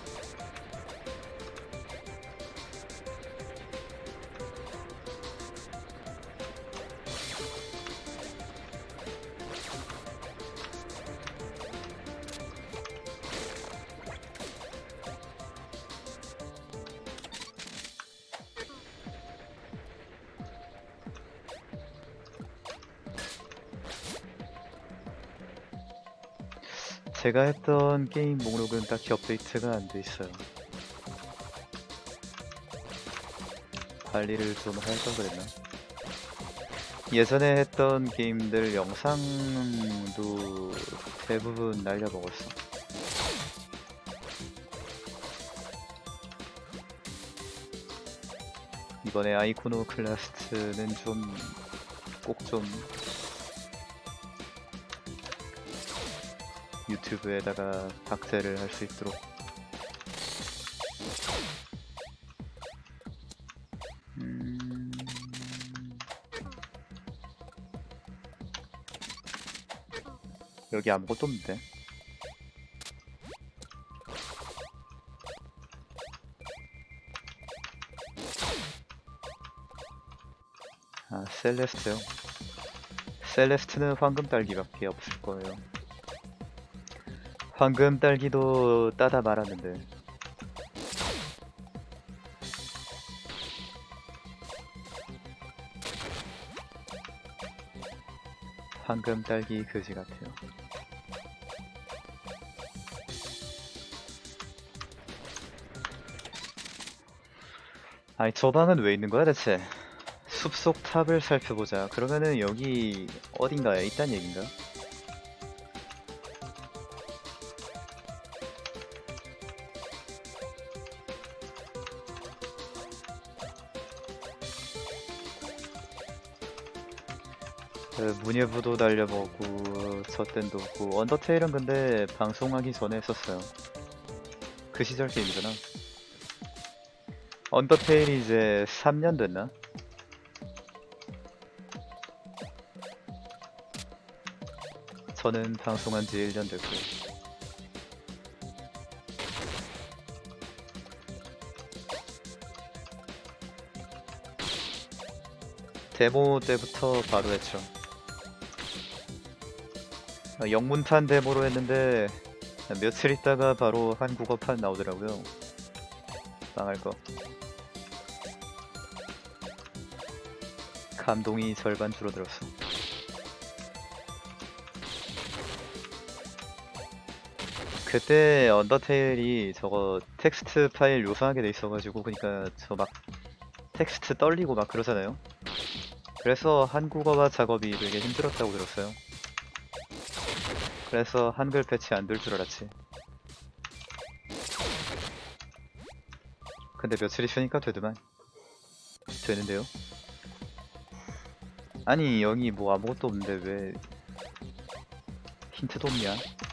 제가 했던 게임 목록은 딱히 업데이트가 안 돼 있어요. 관리를 좀 할 걸 그랬나? 예전에 했던 게임들 영상도 대부분 날려먹었어. 이번에 아이코노 클라스트는 꼭 좀 유튜브에다가 박제를 할 수 있도록. 여기 아무것도 없는데. 아 셀레스트요. 셀레스트는 황금 딸기밖에 없을 거예요. 황금 딸기도 따다 말았는데. 황금 딸기 그지 같아요. 아니 저 방은 왜 있는 거야 대체? 숲속 탑을 살펴보자. 그러면은 여기 어딘가에 있단 얘긴가? 문예부도 달려보고 저땐도 없고. 언더테일은 근데 방송하기 전에 했었어요. 그 시절 게임이잖아. 언더테일이 이제 3년 됐나? 저는 방송한 지 1년 됐고. 데모 때부터 바로 했죠. 영문판 데모로 했는데 며칠 있다가 바로 한국어판 나오더라고요. 망할 거. 감동이 절반 줄어들었어. 그때 언더테일이 저거 텍스트 파일 요상하게 돼 있어가지고, 그니까 저 막 텍스트 떨리고 막 그러잖아요. 그래서 한국어화 작업이 되게 힘들었다고 들었어요. 그래서 한글 패치 안 될 줄 알았지. 근데 며칠 있으니까 되더만. 되는데요? 아니 여기 뭐 아무것도 없는데 왜 힌트도 없냐?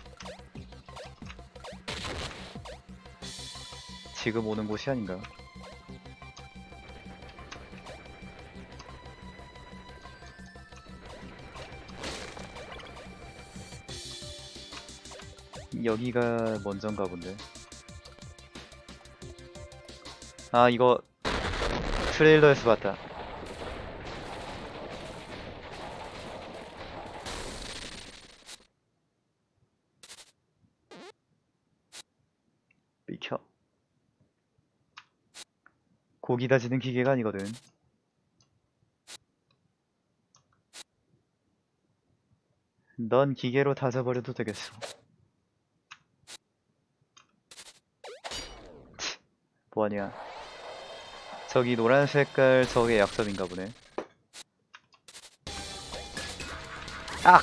지금 오는 곳이 아닌가? 여기가 먼저인가 본데. 아 이거 트레일러에서 봤다. 비켜. 고기 다지는 기계가 아니거든. 넌 기계로 다져버려도 되겠어. 뭐하냐. 저기 노란 색깔 저게 약점인가 보네. 악!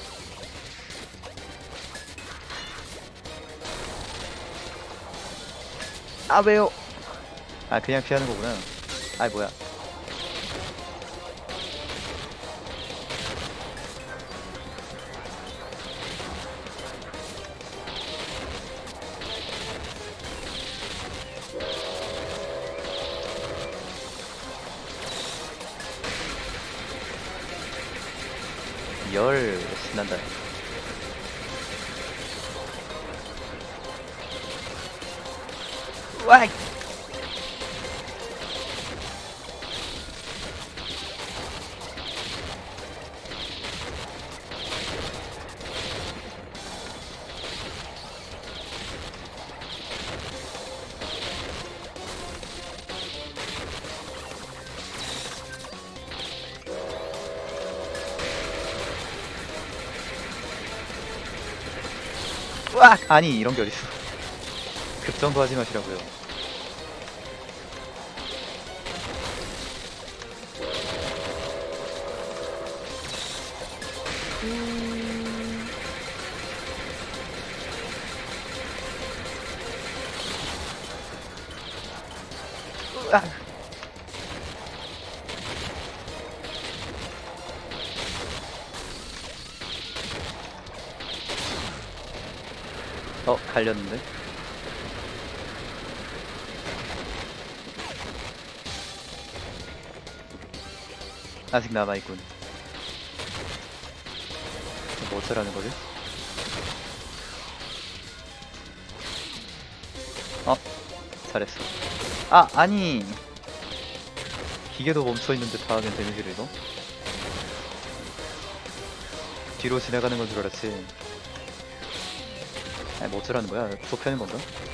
아 왜요? 아 그냥 피하는 거구나. 아이 뭐야. 열 신난다. 와이! 와! 아니 이런 게 어딨어. 급정도 하지 마시라고요. 으악! 갈렸는데? 아직 남아있군. 뭐 어쩌라는 거지? 잘했어. 아 아니 기계도 멈춰있는데 다음엔 데미지를 이거? 뒤로 지나가는 건 줄 알았지. 아니 뭐 어쩌라는 거야? 좁혀는 건가?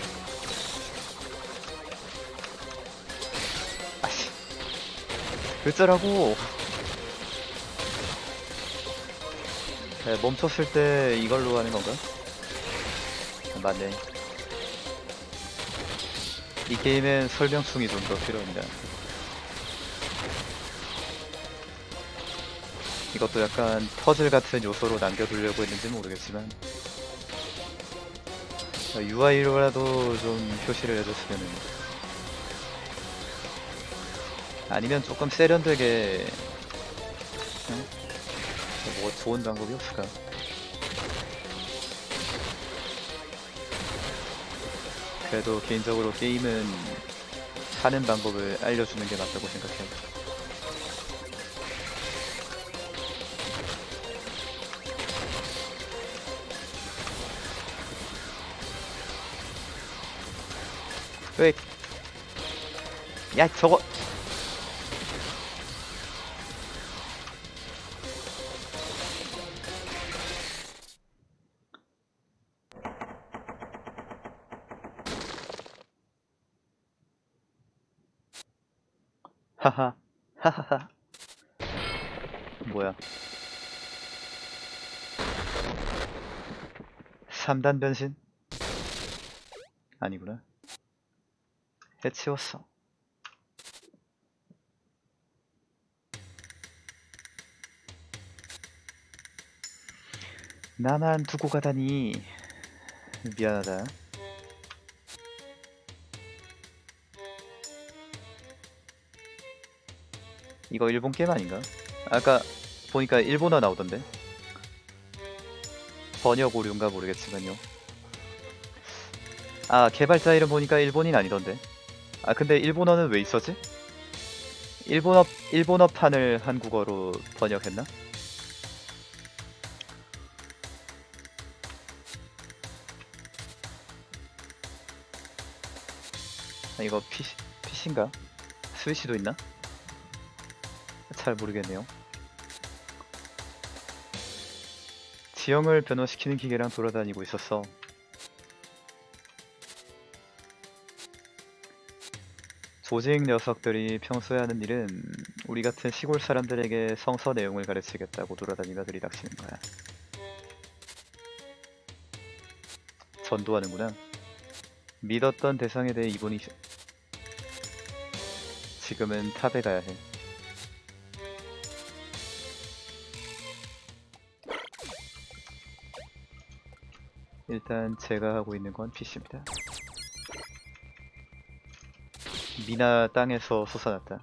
아씨 어쩌라고. 네, 멈췄을 때 이걸로 하는 건가? 맞네. 이 게임엔 설명충이 좀 더 필요합니다. 이것도 약간 퍼즐 같은 요소로 남겨두려고 했는지 모르겠지만 UI로라도 좀 표시를 해줬으면은. 아니면 조금 세련되게 응? 뭐 좋은 방법이 없을까? 그래도 개인적으로 게임은 하는 방법을 알려주는 게 맞다고 생각해요. 왜? 야, 저거! 하하, 하하하. 뭐야? 3단 변신? 아니구나. 해치웠어. 나만 두고 가다니 미안하다. 이거 일본 게임 아닌가? 아까 보니까 일본어 나오던데. 번역 오류인가 모르겠지만요. 아, 개발자 이름 보니까 일본인 아니던데. 아, 근데 일본어는 왜 있었지? 일본어판을 한국어로 번역했나? 아, 이거 PC인가? 스위치도 있나? 잘 모르겠네요. 지형을 변화시키는 기계랑 돌아다니고 있었어. 조직 녀석들이 평소에 하는 일은 우리 같은 시골 사람들에게 성서 내용을 가르치겠다고 돌아다니며 들이닥치는 거야. 전도하는구나. 믿었던 대상에 대해 이분이 지금은 탑에 가야 해. 일단 제가 하고 있는 건 PC입니다. 미나 땅에서 솟아났다.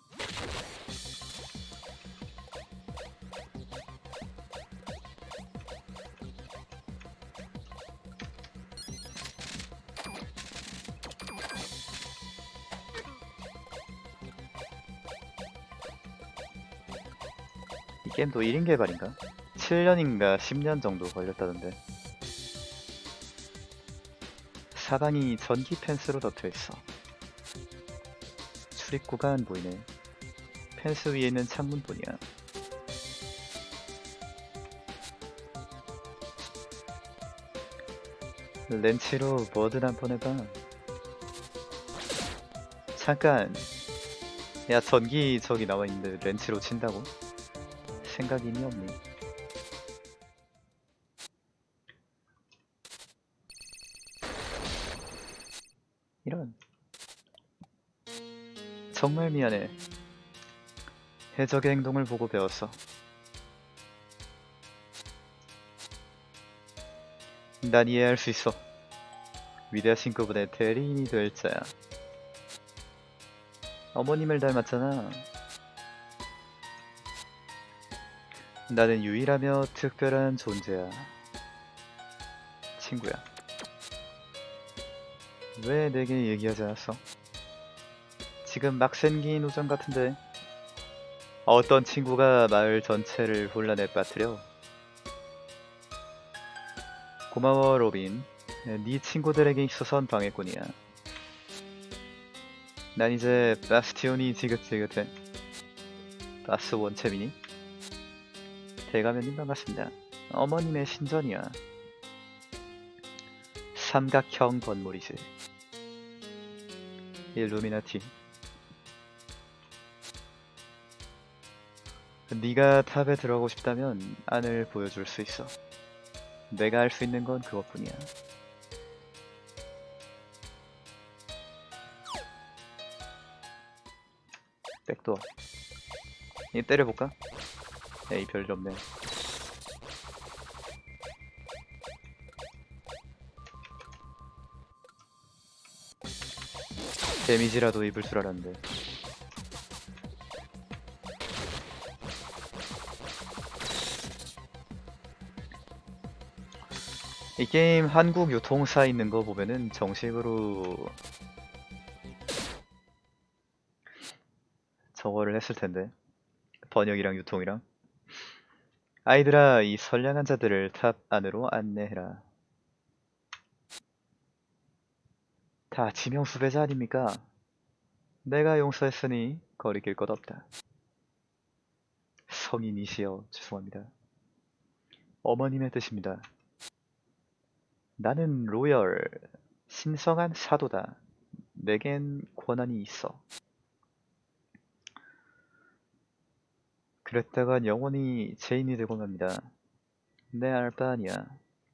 이 게임도 1인 개발인가? 7년인가 10년 정도 걸렸다던데. 사방이 전기 펜스로 덮여있어. 출입구가 안 보이네. 펜스 위에 있는 창문뿐이야. 렌치로 뭐든 한번 해봐. 잠깐. 야, 전기 저기 나와있는데 렌치로 친다고? 생각이 이미 없니? 이런. 정말 미안해. 해적의 행동을 보고 배웠어. 난 이해할 수 있어. 위대하신 그분의 대리인이 될 자야. 어머님을 닮았잖아. 나는 유일하며 특별한 존재야. 친구야. 왜 내게 얘기하지 않았어? 지금 막 생긴 우정 같은데. 어떤 친구가 마을 전체를 혼란에 빠뜨려. 고마워 로빈. 네 친구들에게 있어선 방해꾼이야. 난 이제 바스티온이 지긋지긋해. 바스 원챔이니? 대가면님 반갑습니다. 어머님의 신전이야. 삼각형 건물이지. 일루미나티. 네가 탑에 들어가고 싶다면 안을 보여줄 수 있어. 내가 할 수 있는 건 그것뿐이야. 백도어. 이 때려볼까? 에이, 별일 없네. 데미지라도 입을 줄 알았는데. 이 게임 한국 유통사 있는 거 보면은 정식으로 생각을 했을 텐데. 번역이랑 유통이랑. 아이들아, 이 선량한 자들을 탑 안으로 안내해라. 다 지명수배자 아닙니까? 내가 용서했으니 거리낄 것 없다. 성인이시여 죄송합니다. 어머님의 뜻입니다. 나는 로열, 신성한 사도다. 내겐 권한이 있어. 그랬다간 영원히 죄인이 되고 맙니다. 내 알 바 아니야.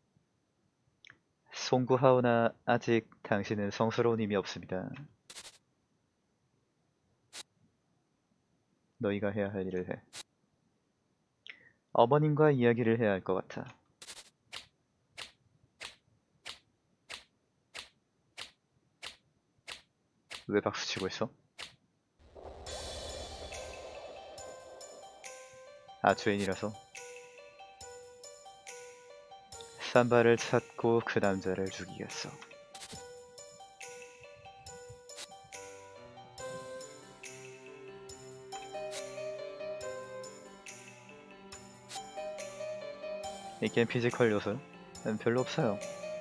송구하오나 아직 당신은 성스러운 힘이 없습니다. 너희가 해야 할 일을 해. 어머님과 이야기를 해야 할 것 같아. 왜 박수치고 있어? 아, 죄인이라서. 삼바를 찾고 그 남자를 죽이겠어. 이 게임 피지컬 요소는 별로 없어요.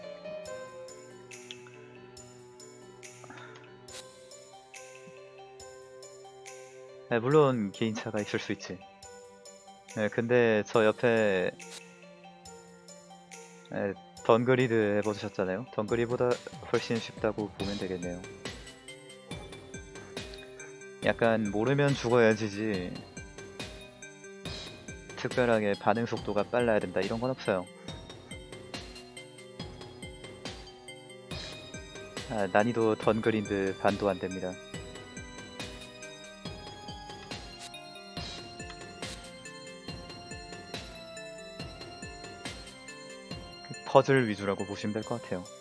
물론 개인차가 있을 수 있지. 근데 저 옆에 던그리드 해보셨잖아요. 던그리보다 훨씬 쉽다고 보면 되겠네요. 약간 모르면 죽어야지지 특별하게 반응 속도가 빨라야 된다 이런 건 없어요. 난이도 던그리드 반도 안 됩니다. 퍼즐 위주라고 보시면 될 것 같아요.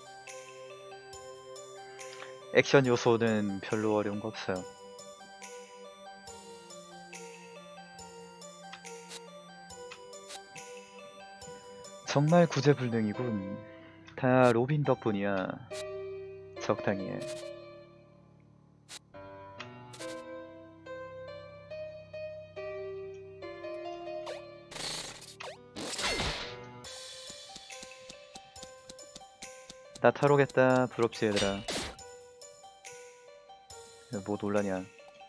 액션 요소는 별로 어려운 거 없어요. 정말 구제불능이군. 다 로빈 덕분이야. 적당히 해. 나 타로겠다. 부럽지 얘들아. 뭐 놀라냐.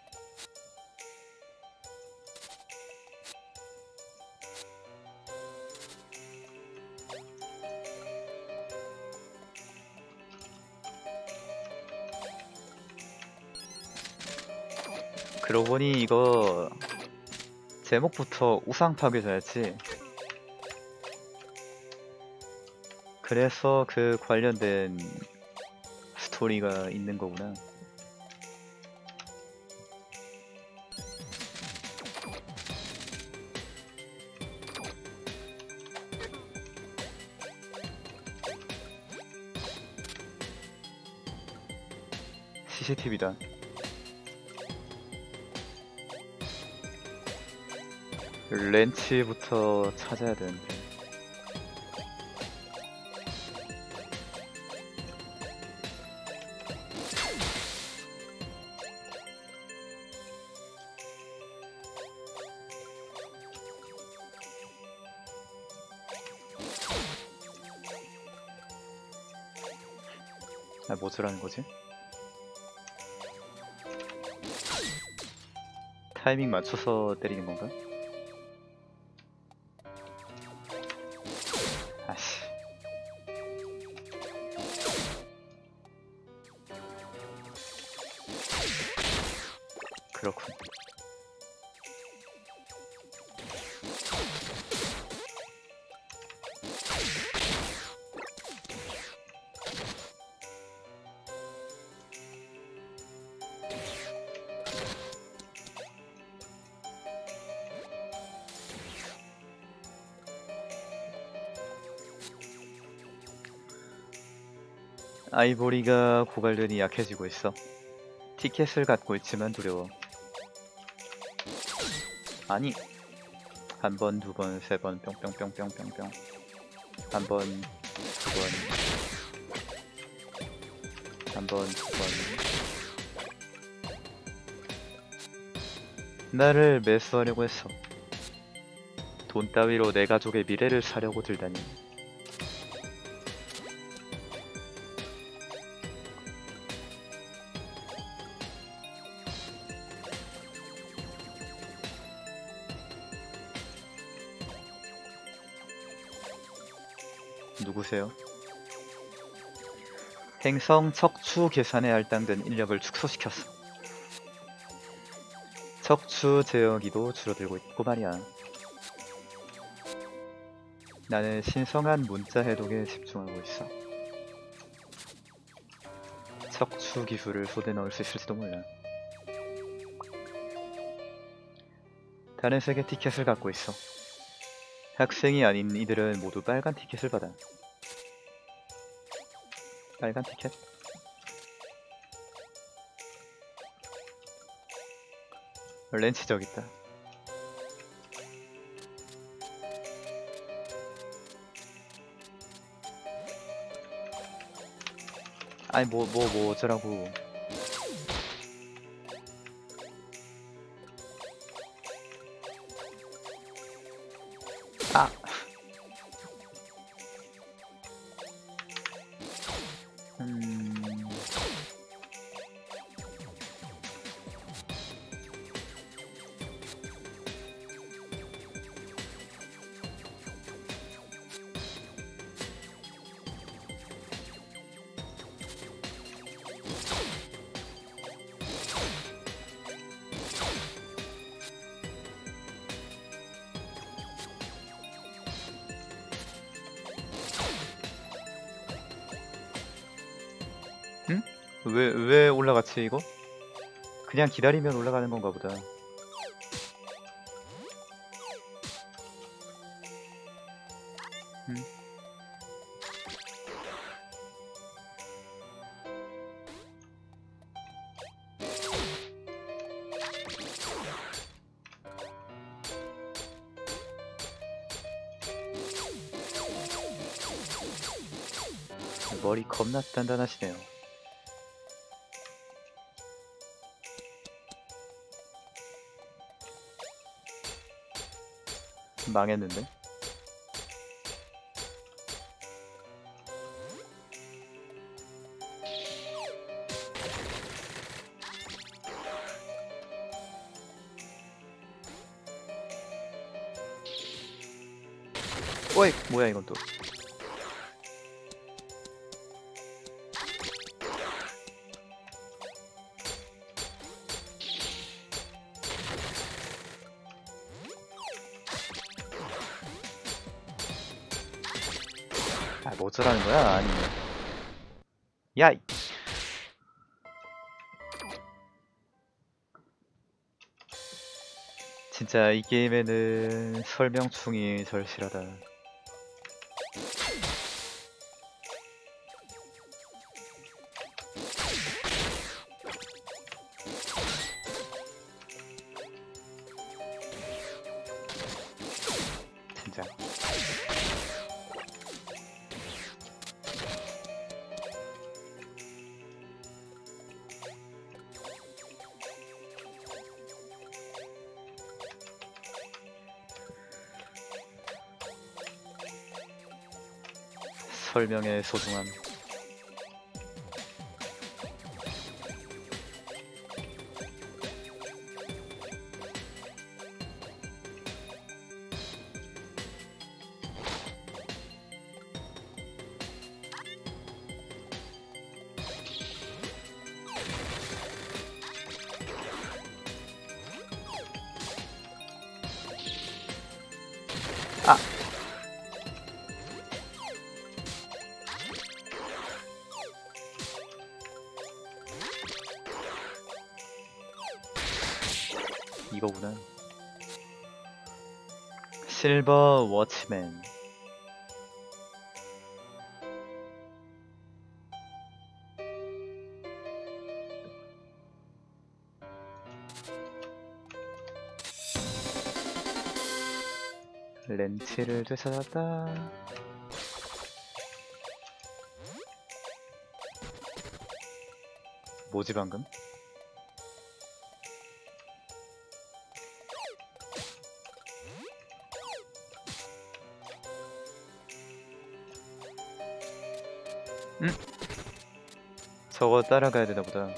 그러고 보니 이거 제목부터 우상 파괴자였지. 그래서 그 관련된 스토리가 있는 거구나. CCTV다. 렌치부터 찾아야 되는데. 아, 뭐지라는 거지? 타이밍 맞춰서 때리는 건가? 아씨. 그렇군. 아이보리가 고갈되니 약해지고 있어. 티켓을 갖고 있지만 두려워. 아니, 한 번, 두 번, 세 번, 뿅뿅뿅뿅뿅뿅. 한 번, 두 번, 한 번, 두 번. 나를 매수하려고 했어. 돈 따위로 내 가족의 미래를 사려고 들다니. 누구세요? 행성 척추 계산에 할당된 인력을 축소시켰어. 척추 제어기도 줄어들고 있고 말이야. 나는 신성한 문자 해독에 집중하고 있어. 척추 기술을 손에 넣을 수 있을지도 몰라. 다른 세계 티켓을 갖고 있어. 학생이 아닌 이들은 모두 빨간 티켓을 받아. 빨간 티켓? 렌치 저기 있다. 아니 뭐 어쩌라고. 아! 응? 왜 올라갔지 이거? 그냥 기다리면 올라가는 건가 보다. 응? 머리 겁나 단단하시네요. 망했는데? 어이! 뭐야 이건 또. 아, 뭐 어쩌라는 거야? 아니. 야! 진짜 이 게임에는 설명충이 절실하다. 진짜. 설명의 소중함. 아! 이거구나. 실버 워치맨. 렌치를 되찾았다. 뭐지 방금? 응? 저거 따라가야 되나 보다.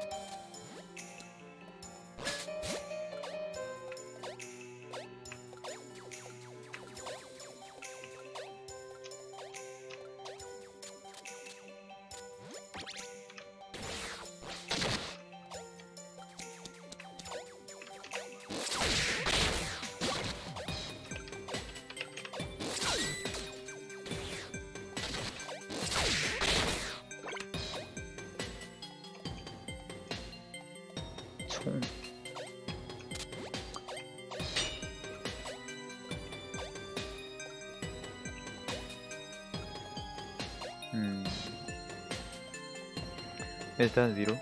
총. 일단 위로.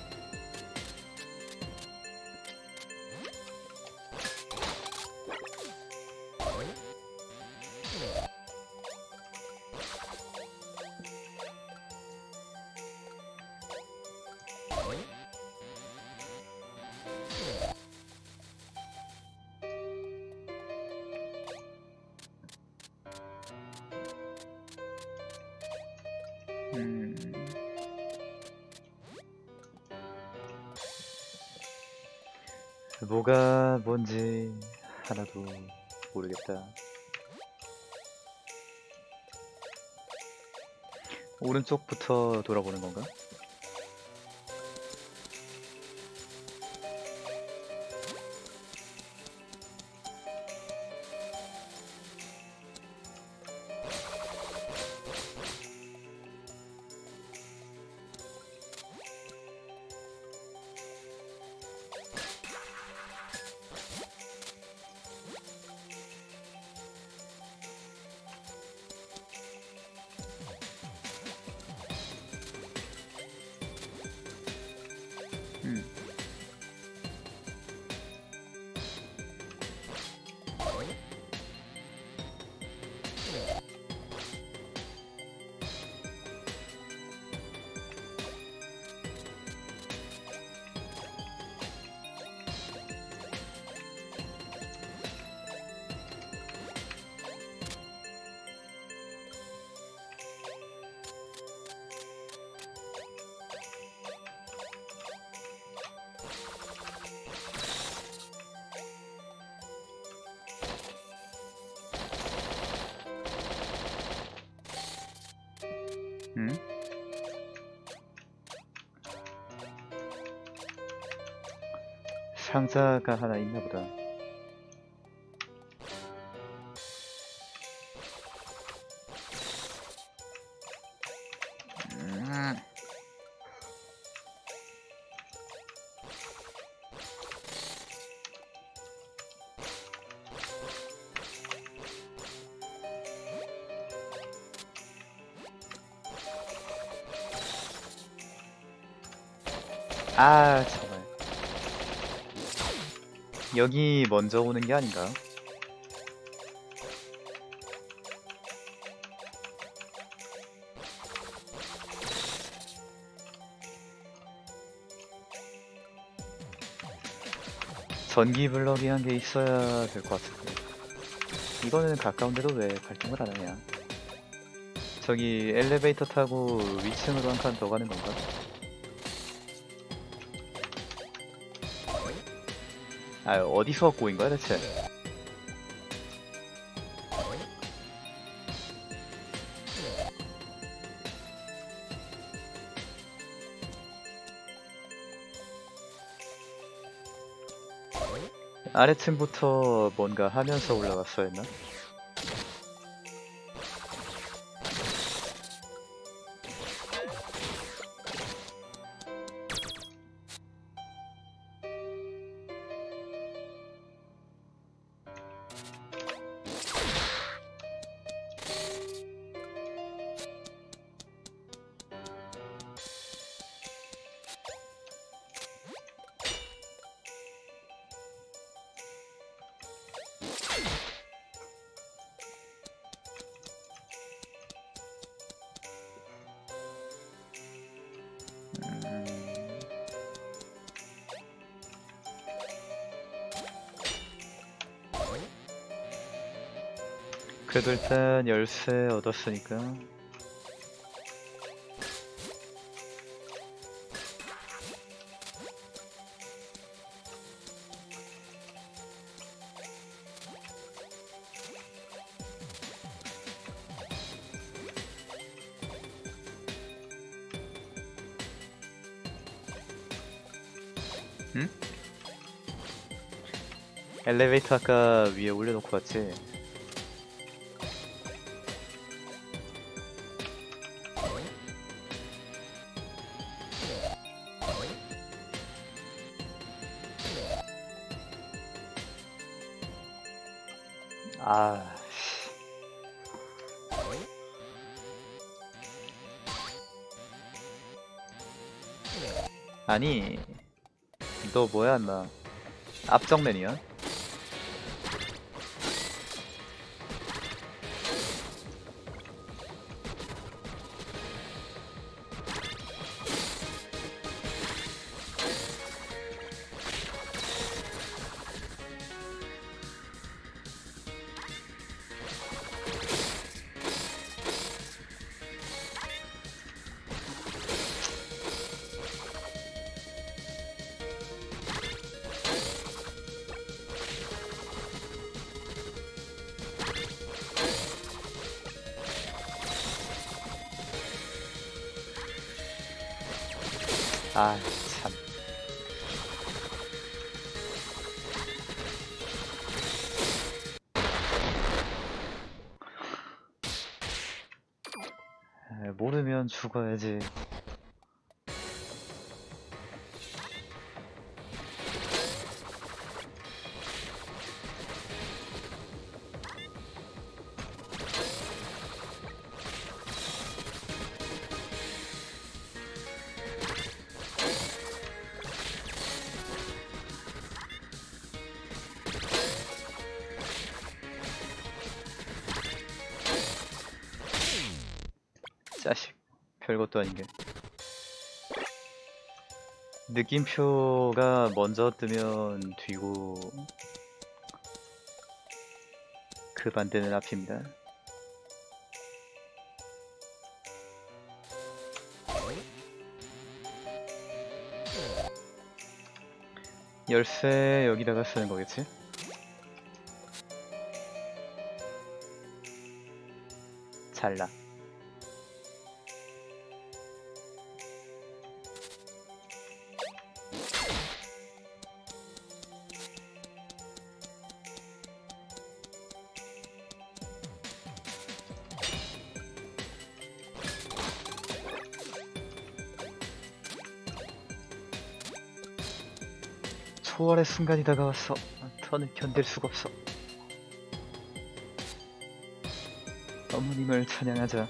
뭐가 뭔지 하나도 모르겠다. 오른쪽부터 돌아보는 건가? 음. 음? 상자가 하나 있나 보다. 아, 정말. 여기 먼저 오는 게 아닌가? 전기 블럭이 한 개 있어야 될 것 같은데. 이거는 가까운데도 왜 발동을 안 하냐? 저기 엘리베이터 타고 위층으로 한 칸 더 가는 건가? 아, 어디서 꼬인 거야 대체? 아래층부터 뭔가 하면서 올라갔어야 했나? 그래도 일단 열쇠 얻었으니까 응? 엘리베이터 아까 위에 올려놓고 왔지? 아, 아니, 너 뭐야, 나 앞정맨이야? 아, 참. 모르면 죽어야지. 자식, 별것도 아닌 게. 느낌표가 먼저 뜨면 뒤고 그 반대는 앞입니다. 열쇠 여기다가 쓰는 거겠지? 잘라. 초월의 순간이 다가왔어. 더는 견딜 수가 없어. 어머님을 찬양하자.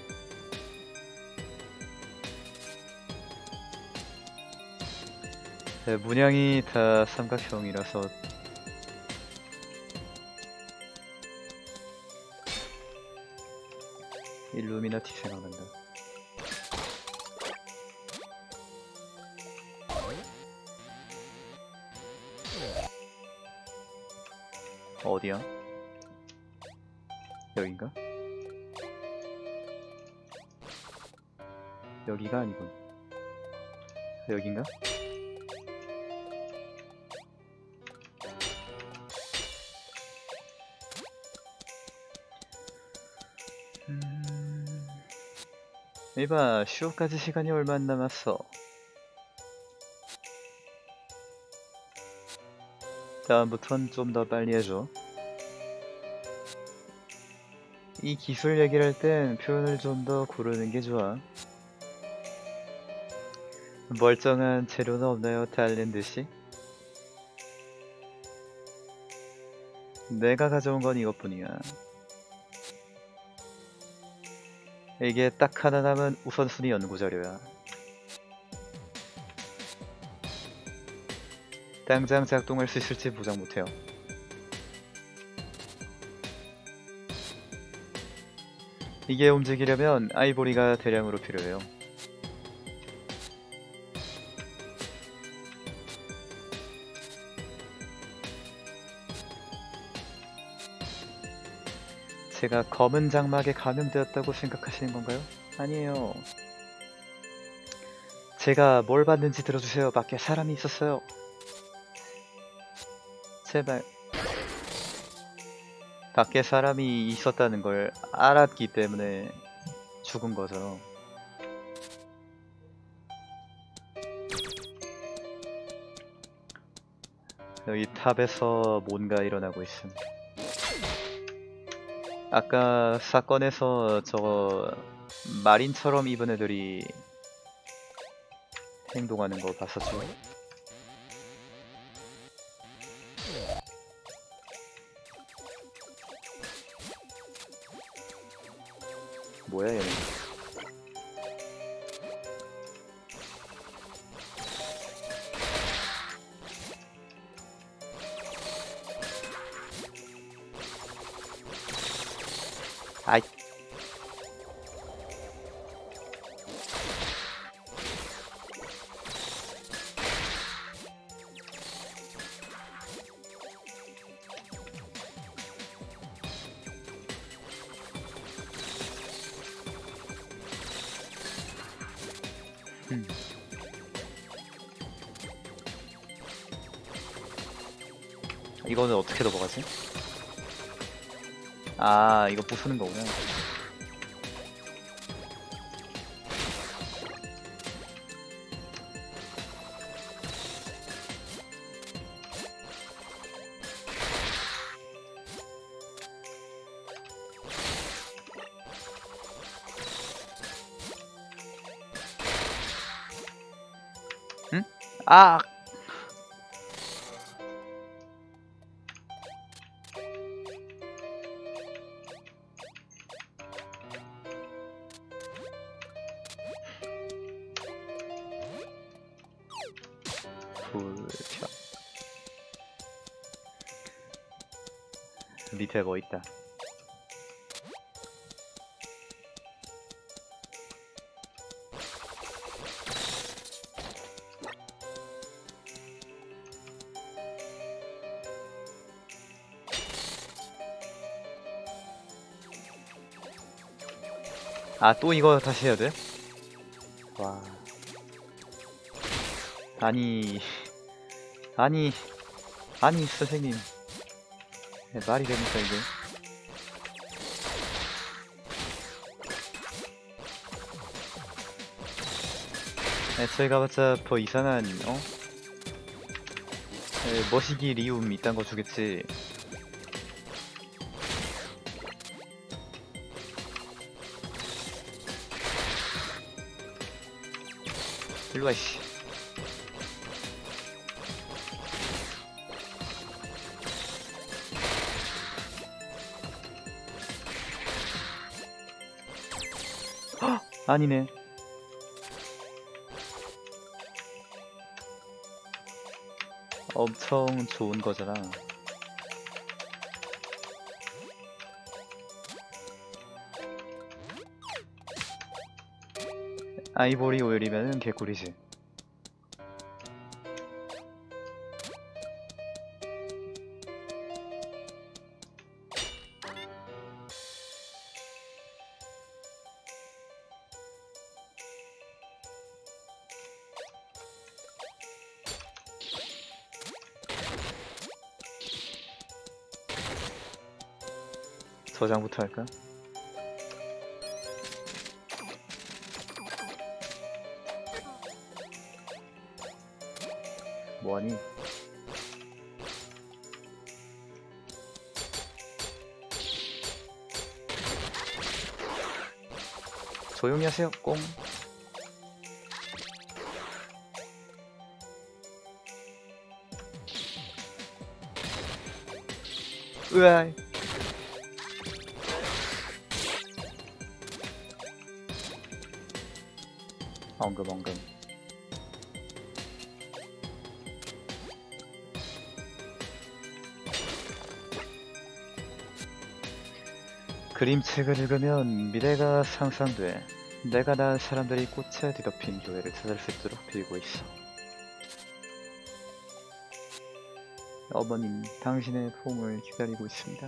네, 문양이 다 삼각형이라서 일루미나티 생각난다. 어디야? 여긴가? 여기가 아니군. 여긴가? 이봐, 쇼까지 시간이 얼마 안 남았어. 다음부턴 좀 더 빨리 해줘. 이 기술 얘기를 할 땐 표현을 좀 더 고르는 게 좋아. 멀쩡한 재료는 없나요, 달랜드씨? 내가 가져온 건 이것뿐이야. 이게 딱 하나 남은 우선순위 연구자료야. 당장 작동할 수 있을지 보장 못해요. 이게 움직이려면 아이보리가 대량으로 필요해요. 제가 검은 장막에 감염되었다고 생각하시는 건가요? 아니에요. 제가 뭘 봤는지 들어주세요. 밖에 사람이 있었어요. 제발. 밖에 사람이 있었다는 걸 알았기 때문에 죽은 거죠. 여기 탑에서 뭔가 일어나고 있음. 아까 사건에서 저 마린처럼 입은 애들이 행동하는 거 봤었죠? 뭐야 얘는? 아이. 이거는 어떻게 넘어가지? 아, 이거 부수는 거구나. 응? 아! 불켜. 밑에 뭐 있다. 아, 또 이거 다시 해야 돼? 와. 아니, 아니, 아니, 선생님. 말이 됩니까, 이게? 애초에 가봤자 더 이상한, 머시기 리움 이딴 거 주겠지. 일로와, 씨. 헉! 아니네. 엄청 좋은 거잖아. 아이보리 오일이면은 개꿀이지. 저장부터 할까? 뭐하니? 조용히 하세요. 꽁. 으아. 엉금. 그림책을 읽으면 미래가 상상돼. 내가 낳은 사람들이 꽃에 뒤덮인 교회를 찾을 수 있도록 빌고 있어. 어머님, 당신의 포옹을 기다리고 있습니다.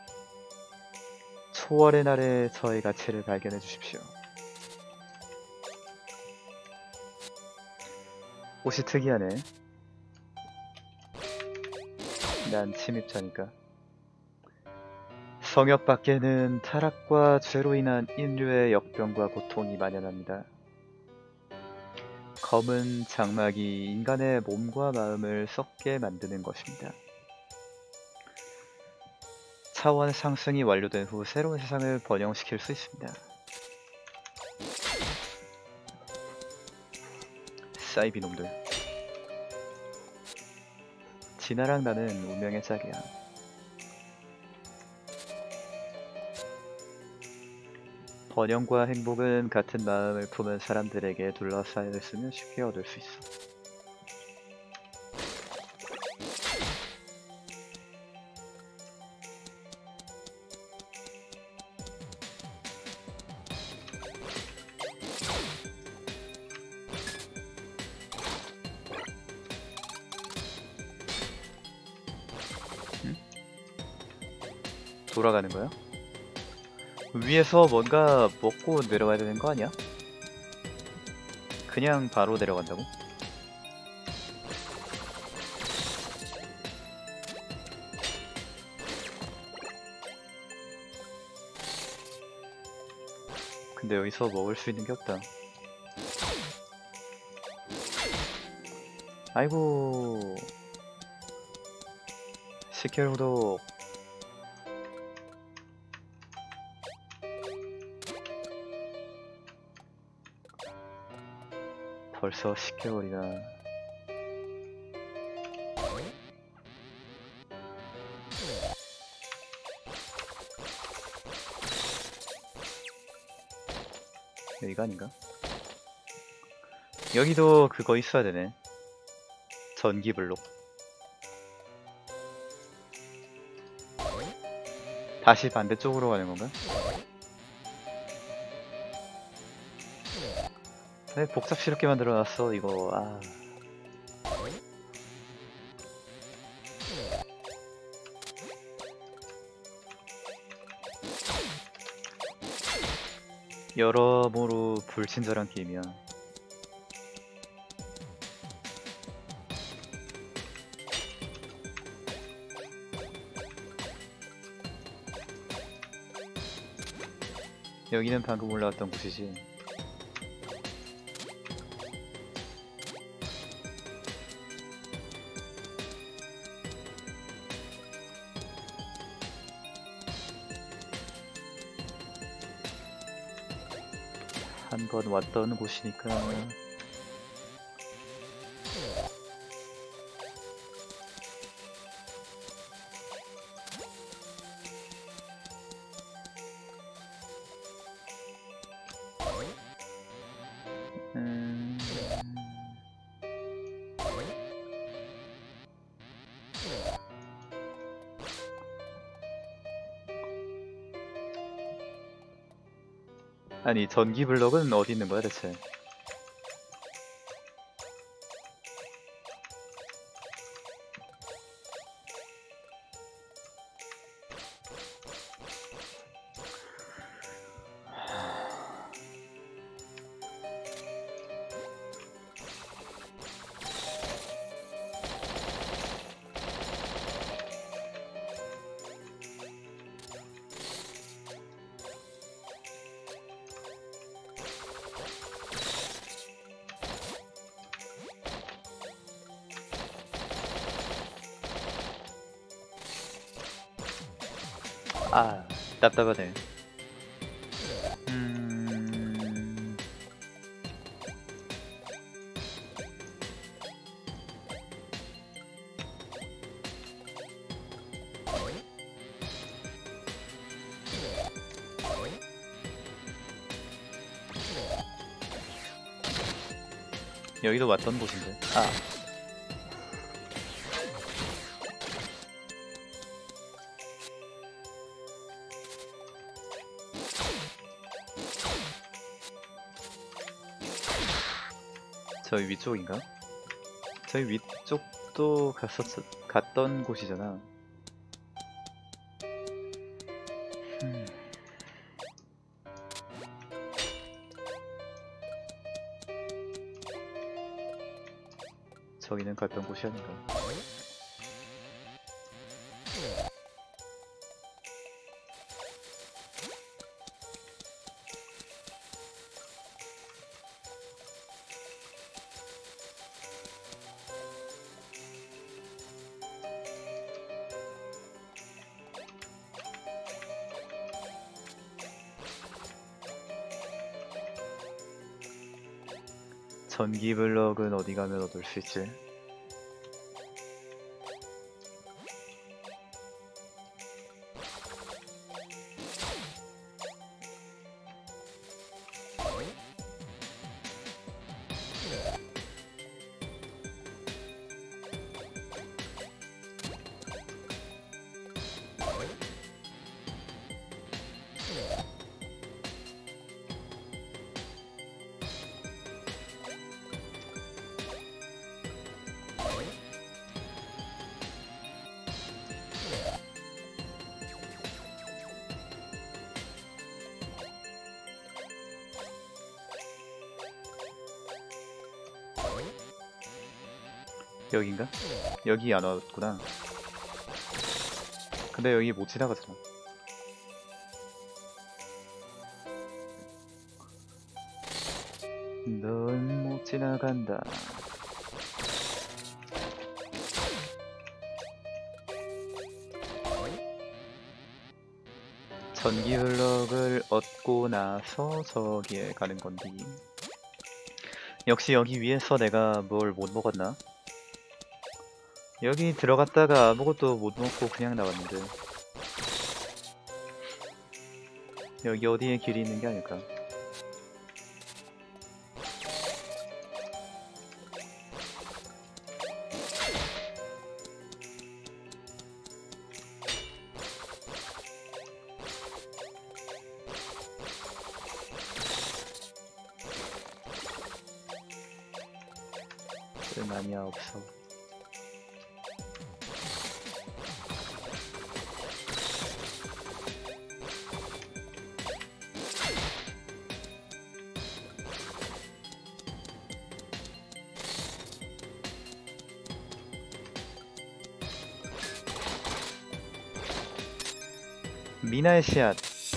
초월의 날에 저의 가치를 발견해 주십시오. 옷이 특이하네. 난 침입자니까. 성역 밖에는 타락과 죄로 인한 인류의 역병과 고통이 만연합니다. 검은 장막이 인간의 몸과 마음을 썩게 만드는 것입니다. 차원 상승이 완료된 후 새로운 세상을 번영시킬 수 있습니다. 사이비놈들. 진아랑 나는 운명의 짝이야. 번영과 행복은 같은 마음을 품은 사람들에게 둘러싸여 있으면 쉽게 얻을 수 있어. 응? 돌아가는 거야? 위에서 뭔가 먹고 내려가야 되는 거 아니야? 그냥 바로 내려간다고? 근데 여기서 먹을 수 있는 게 없다. 아이고. 식혈 후독. 벌써 10개월이나. 여기가 아닌가? 여기도 그거 있어야 되네. 전기 블록. 다시 반대쪽으로 가는 건가? 왜 복잡스럽게 만들어놨어 이거. 아. 여러모로 불친절한 게임이야. 여기는 방금 올라왔던 곳이지. 한 번 왔던 곳이니까. 아니 전기 블럭은 어디 있는 거야 대체? 아, 답답하네. 여기도 왔던 곳인데. 아. 저희 위쪽인가? 저희 위쪽도 갔던 곳이잖아. 저기는 갔던 곳이 아닌가. 전기 블럭은 어디 가면 얻을 수 있지? 여긴가? 여기 안 왔구나. 근데 여기 못 지나가잖아. 넌 못 지나간다. 전기 블럭을 얻고 나서 저기에 가는 건디. 역시 여기 위에서 내가 뭘 못 먹었나? 여기 들어갔다가 아무것도 못 먹고 그냥 나왔는데. 여기 어디에 길이 있는 게 아닐까? 아니야, 없어. 미나의 씨앗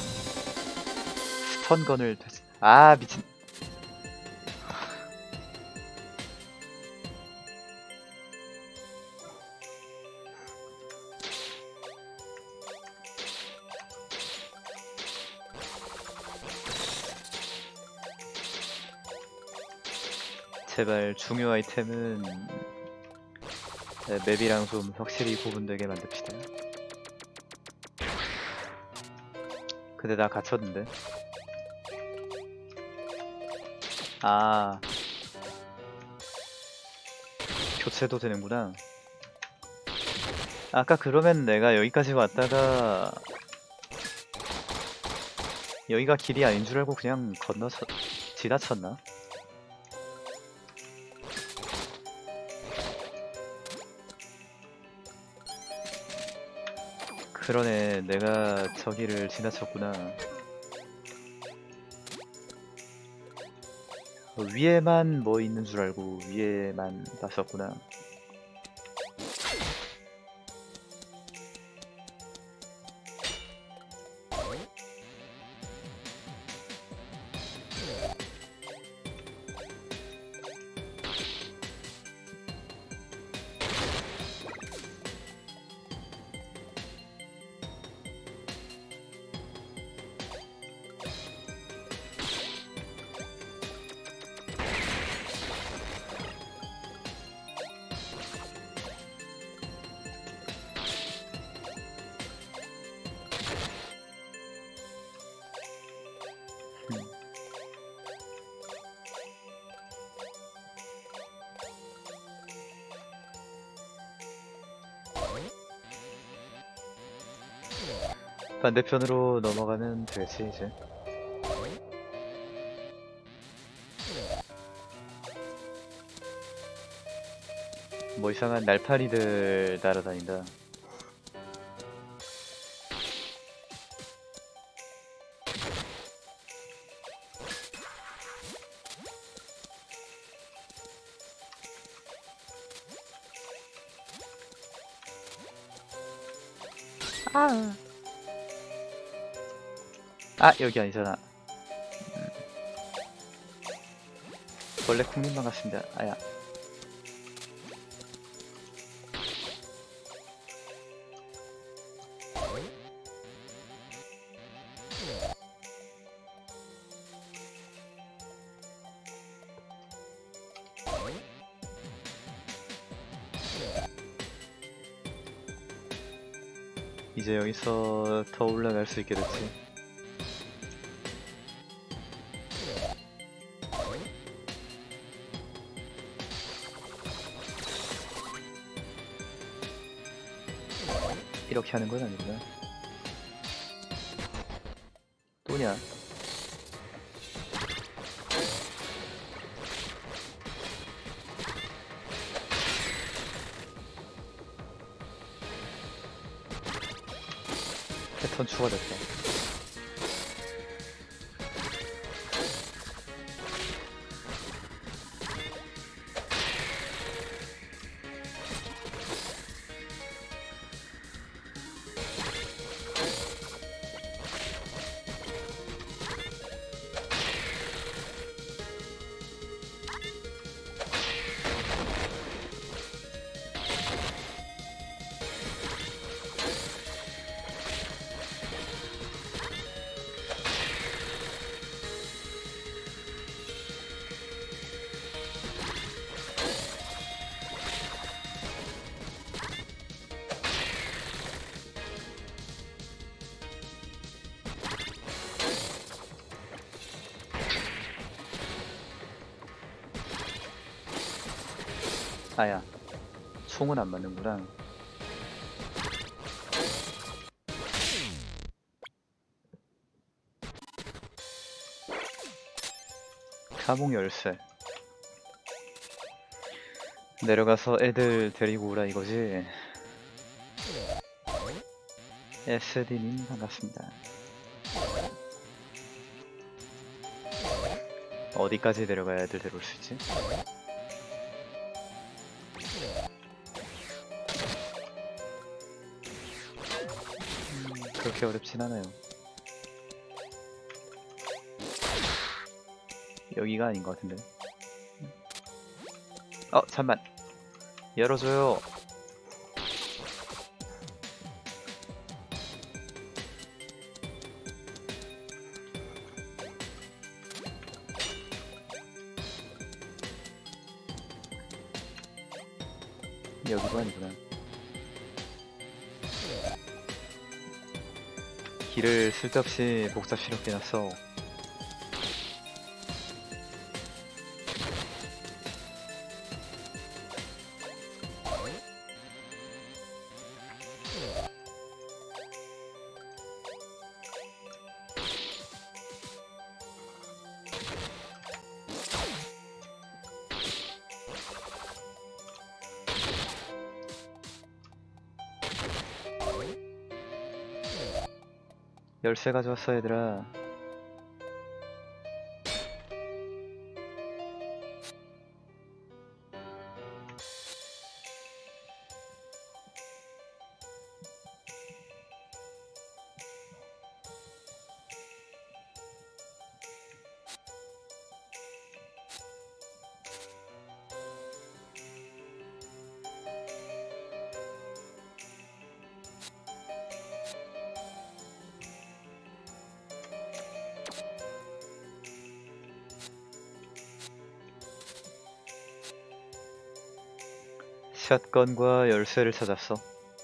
스턴건을 아 미친. 제발 중요 아이템은 맵이랑 좀 확실히 구분되게 만듭시다. 근데 나 갇혔는데. 아 교체도 되는구나. 아까 그러면 내가 여기까지 왔다가 여기가 길이 아닌 줄 알고 그냥 건너서 지나쳤나? 그러네, 내가 저기를 지나쳤구나. 위에만 뭐 있는 줄 알고 위에만 봤었구나. 반대편으로 넘어가면 되지 이제. 뭐 이상한 날파리들 날아다닌다. 아 여기 아니잖아. 원래 국민 반갑습니다. 아야. 이제 여기서 더 올라갈 수 있게 됐지. 이렇게 하는 건 아니구나. 또냐? 패턴 추가됐다. 아야, 총은 안 맞는구나. 감옥 열쇠. 내려가서 애들 데리고 오라 이거지. SD님 반갑습니다. 어디까지 내려가야 애들 데려올 수 있지? 그렇게 어렵진 않아요. 여기가 아닌 것 같은데. 잠만. 열어줘요. 여기가 아니구나. 길을 쓸데없이 복잡스럽게 놨어. 열쇠 가져왔어 얘들아. 샷건과 열쇠를 찾았어.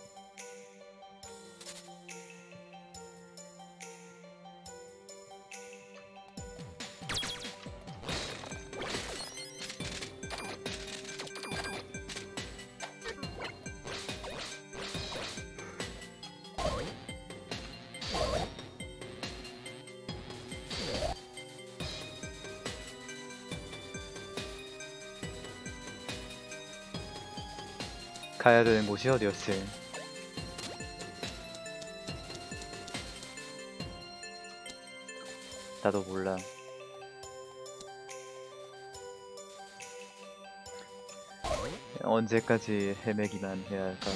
가야 되는 곳이 어디였지? 나도 몰라. 언제까지 헤매기만 해야 할까?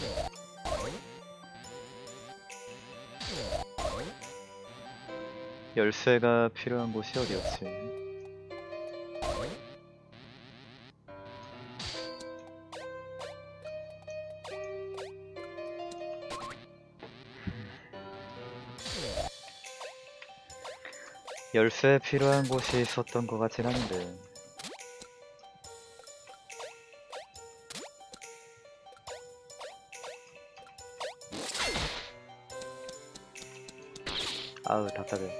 열쇠가 필요한 곳이 어디였지? 열쇠 필요한 곳이 있었던 것 같진 않은데. 아우 답답해.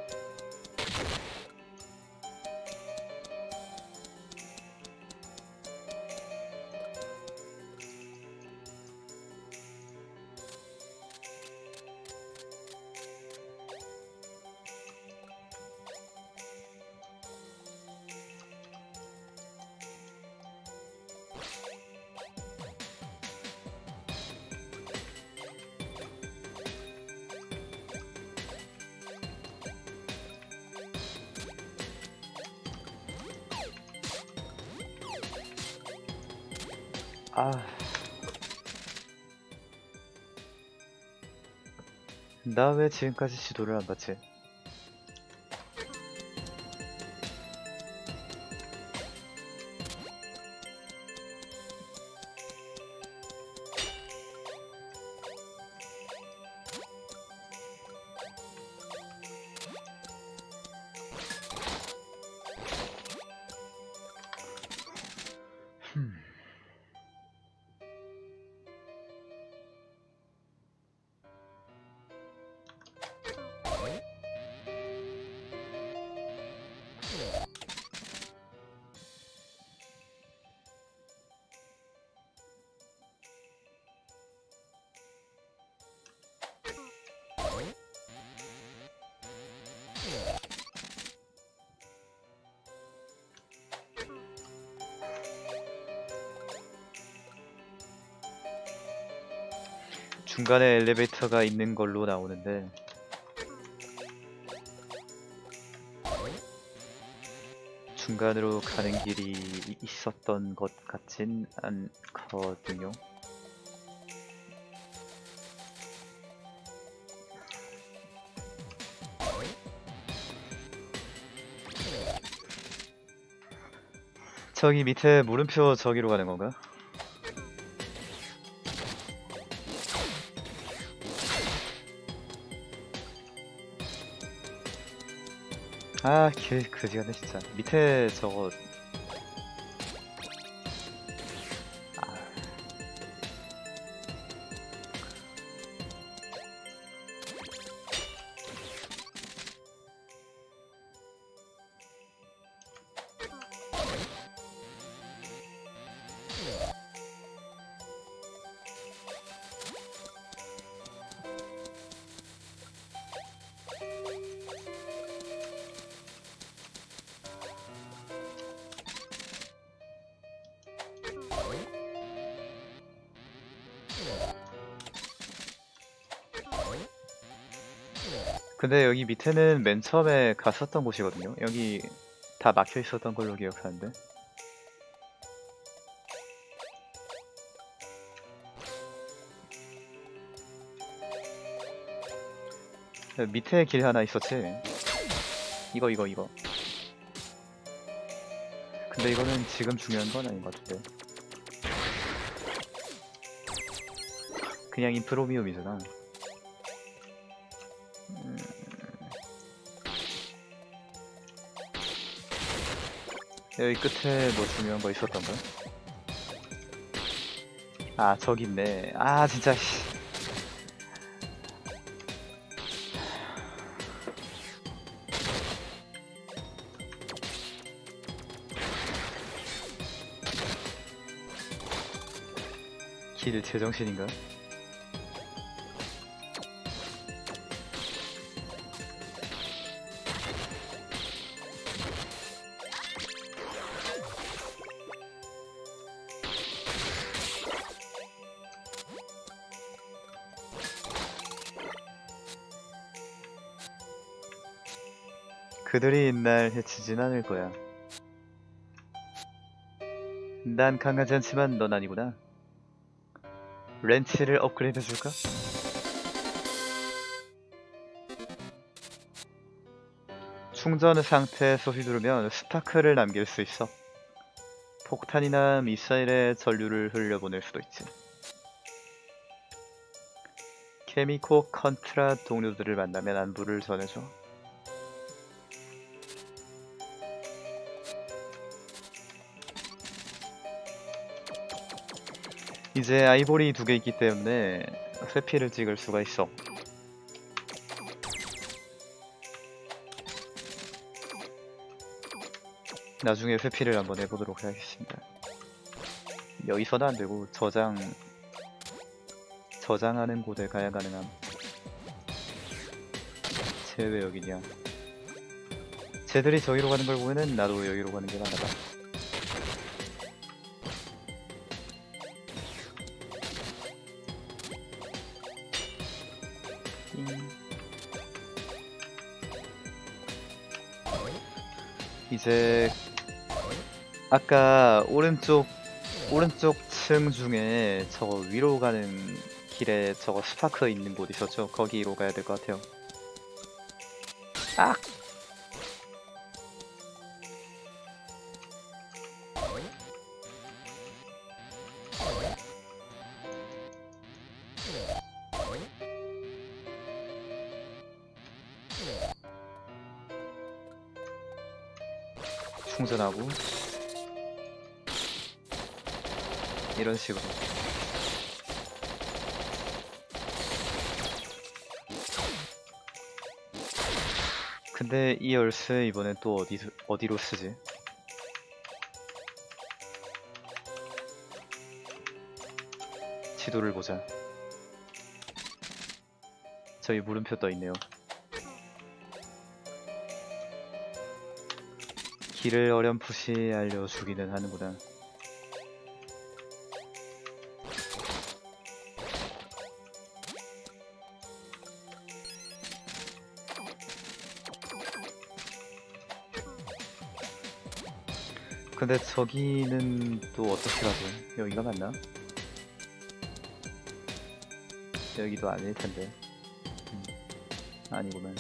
아, 나 왜 지금까지 지도를 안 봤지? 중간에 엘리베이터가 있는 걸로 나오는데 중간으로 가는 길이 있었던 것 같진 않거든요. 저기 밑에 물음표 저기로 가는 건가? 아, 길 그지같네 진짜. 밑에 저거. 아, 근데 여기 밑에는 맨 처음에 갔었던 곳이거든요. 여기 다 막혀 있었던 걸로 기억하는데. 밑에 길 하나 있었지. 이거. 근데 이거는 지금 중요한 건 아닌 것 같은데. 그냥 인프로미움이잖아. 여기 끝에 뭐 중요한 거 있었던가? 아, 저기 있네. 아, 진짜. 씨. 길 제정신인가? 그들이 날 해치진 않을 거야. 난 강하지 않지만 넌 아니구나. 렌치를 업그레이드 해줄까? 충전 상태에서 휘두르면 스파크를 남길 수 있어. 폭탄이나 미사일에 전류를 흘려보낼 수도 있지. 케미코 컨트라 동료들을 만나면 안부를 전해줘. 이제 아이보리 2개 있기 때문에 회피를 찍을 수가 있어. 나중에 회피를 한번 해보도록 하겠습니다. 여기서는 안되고 저장하는 곳에 가야 가능함. 쟤 왜 여기냐. 쟤들이 저기로 가는 걸 보면은 나도 여기로 가는 게 맞나봐. 이제 아까 오른쪽 층 중에 저거 위로 가는 길에 저거 스파크 있는 곳 있었죠? 거기로 가야 될 것 같아요. 아! 충전하고 이런 식으로. 근데 이 열쇠 이번엔 또 어디로 쓰지? 지도를 보자. 저기 물음표 떠 있네요. 길을 어렴풋이 알려주기는 하는구나. 근데 저기는 또 어떻게 가죠? 여기가 맞나? 여기도 아닐 텐데. 아니구만.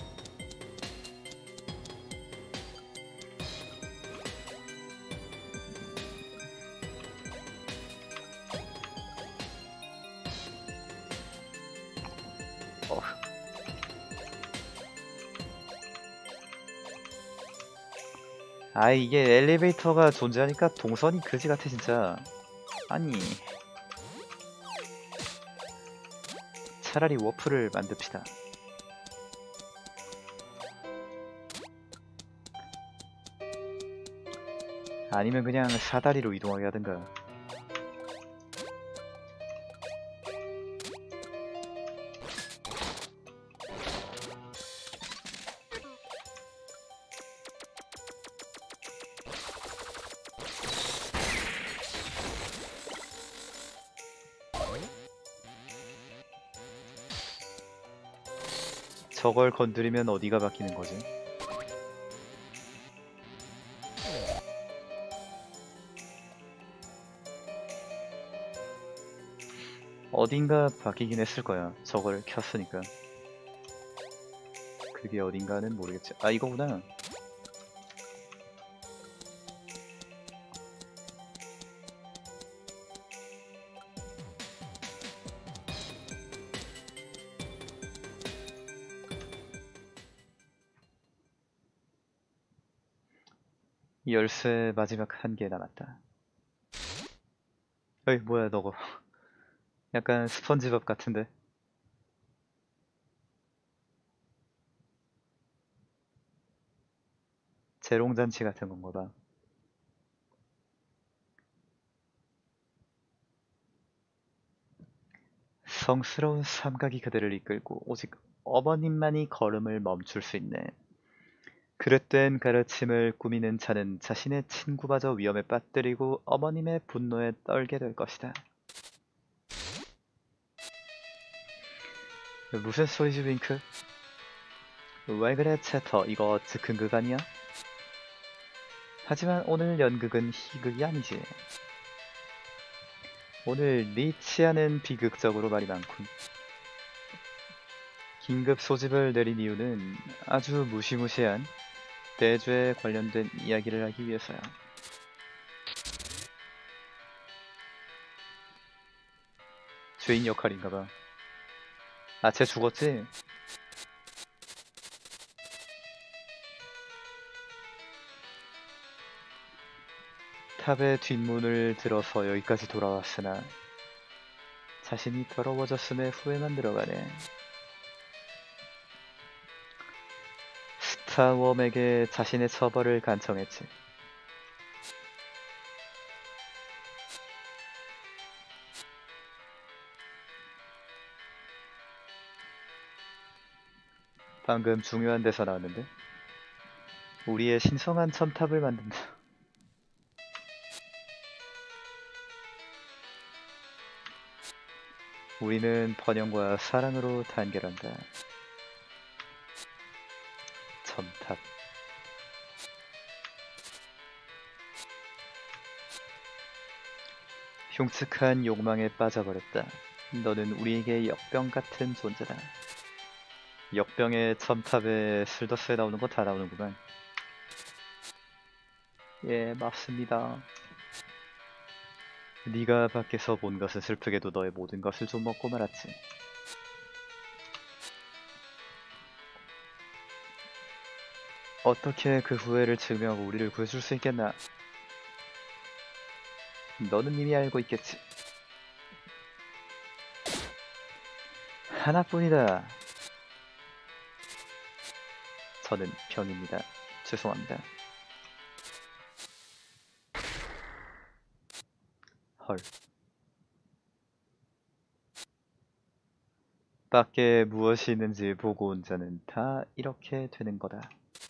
아, 이게 엘리베이터가 존재하니까 동선이 그지 같아 진짜. 아니, 차라리 워프를 만듭시다. 아니면 그냥 사다리로 이동하게 하든가. 저걸 건드리면 어디가 바뀌는 거지? 어딘가 바뀌긴 했을 거야. 저걸 켰으니까. 그게 어딘가는 모르겠지. 아, 이거구나. 열쇠 마지막 한 개 남았다. 어이, 뭐야 너거. 약간 스펀지밥 같은데. 재롱잔치 같은 건가 봐. 성스러운 삼각이 그들을 이끌고 오직 어머님만이 걸음을 멈출 수 있네. 그릇된 가르침을 꾸미는 자는 자신의 친구마저 위험에 빠뜨리고 어머님의 분노에 떨게 될 것이다. 무슨 소리지, 윙크? 왜 그래, 채터? 이거 즉흥극 아니야? 하지만 오늘 연극은 희극이 아니지. 오늘 네 치아는 비극적으로 말이 많군. 긴급 소집을 내린 이유는 아주 무시무시한 대죄에 관련된 이야기를 하기 위해서야. 죄인 역할인가봐. 아, 쟤 죽었지? 탑의 뒷문을 들어서 여기까지 돌아왔으나 자신이 더러워졌음에 후회만 들어가네. 스타웜에게 자신의 처벌을 간청했지. 방금 중요한 대사 나왔는데? 우리의 신성한 첨탑을 만든다. 우리는 번영과 사랑으로 단결한다. 첨탑. 흉측한 욕망에 빠져버렸다. 너는 우리에게 역병 같은 존재다. 역병의 첨탑에 슬더스에 나오는 거 다 나오는구만. 예, 맞습니다. 네가 밖에서 본 것은 슬프게도 너의 모든 것을 좀 먹고 말았지. 어떻게 그 후회를 증명하고 우리를 구해줄 수 있겠나? 너는 이미 알고 있겠지. 하나뿐이다. 저는 병입니다. 죄송합니다. 헐. 밖에 무엇이 있는지 보고 온 자는 다 이렇게 되는 거다.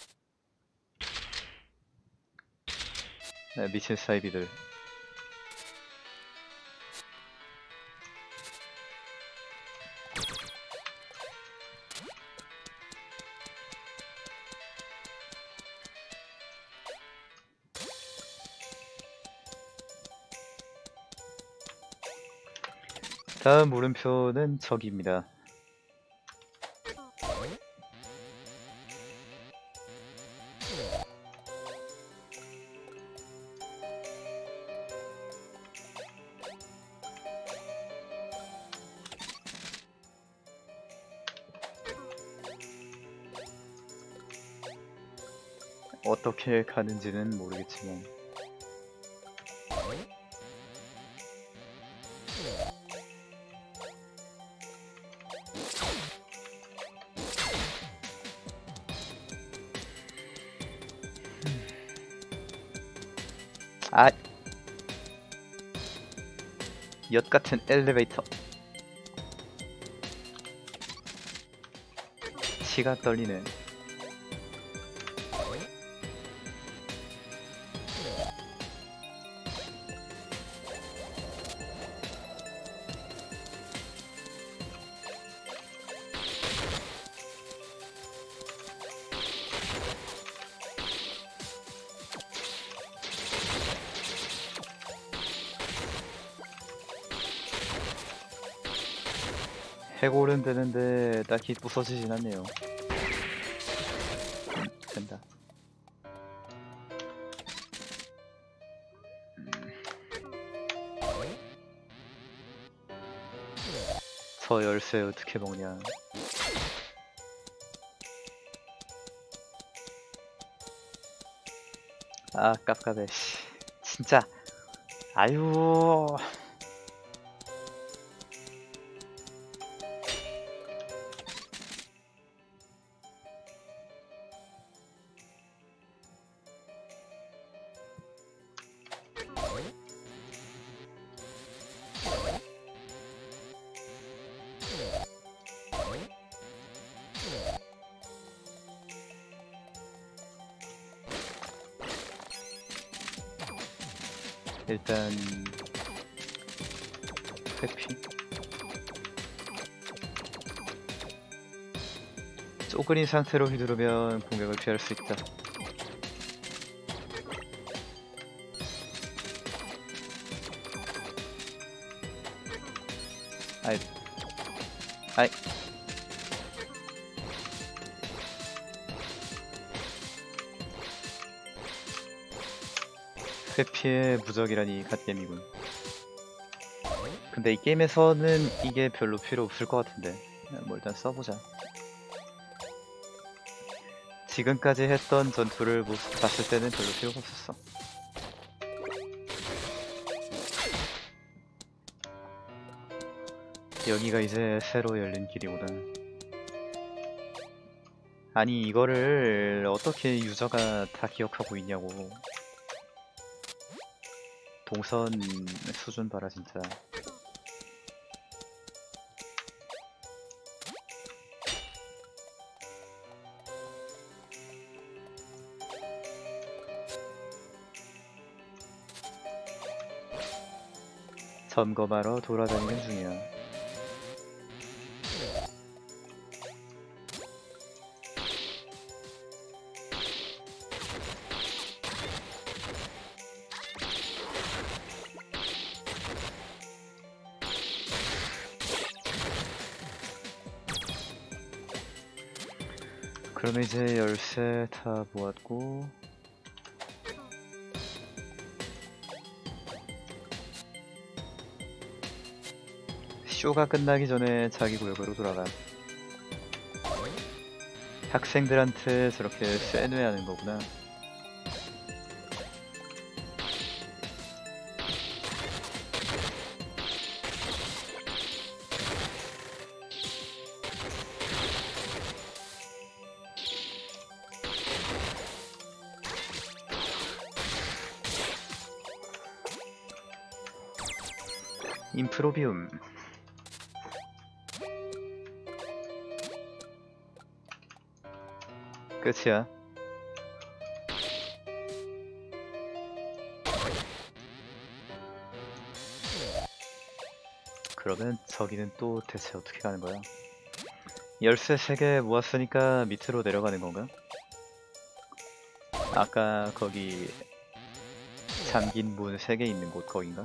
미친 사이비들. 다음 물음표는 저기입니다. 어떻게 가는지는 모르겠지만 아! 엿같은 엘리베이터. 치가 떨리네. 해골은 되는데 딱히 부서지진 않네요. 된다. 저 열쇠 어떻게 먹냐. 아, 깝깝해. 씨. 진짜. 아유. 일단 회피. 쪼그린 상태로 휘두르면 공격을 피할 수 있다. 아이, 아이. 회피의 무적이라니 갓겜이군. 근데 이 게임에서는 이게 별로 필요 없을 것 같은데. 뭐 일단 써보자. 지금까지 했던 전투를 봤을 때는 별로 필요가 없었어. 여기가 이제 새로 열린 길이구나. 아니 이거를 어떻게 유저가 다 기억하고 있냐고. 동선 수준 봐라 진짜. 점검하러 돌아다니는 중이야. 그러면 이제 열쇠 다 모았고 쇼가 끝나기 전에 자기 구역으로 돌아가. 학생들한테 저렇게 쇠뇌하는 거구나. 임프로비움. 끝이야. 그러면 저기는 또 대체 어떻게 가는 거야? 열쇠 3개 모았으니까 밑으로 내려가는 건가? 아까 거기 잠긴 문 3개 있는 곳 거긴가?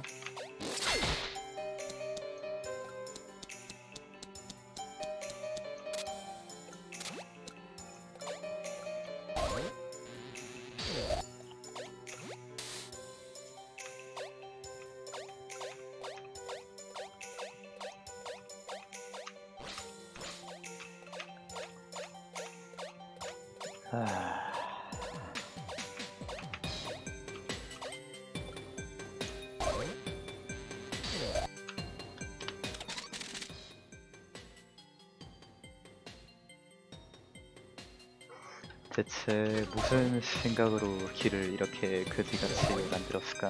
대체 무슨 생각으로 길을 이렇게 그지같이 만들었을까?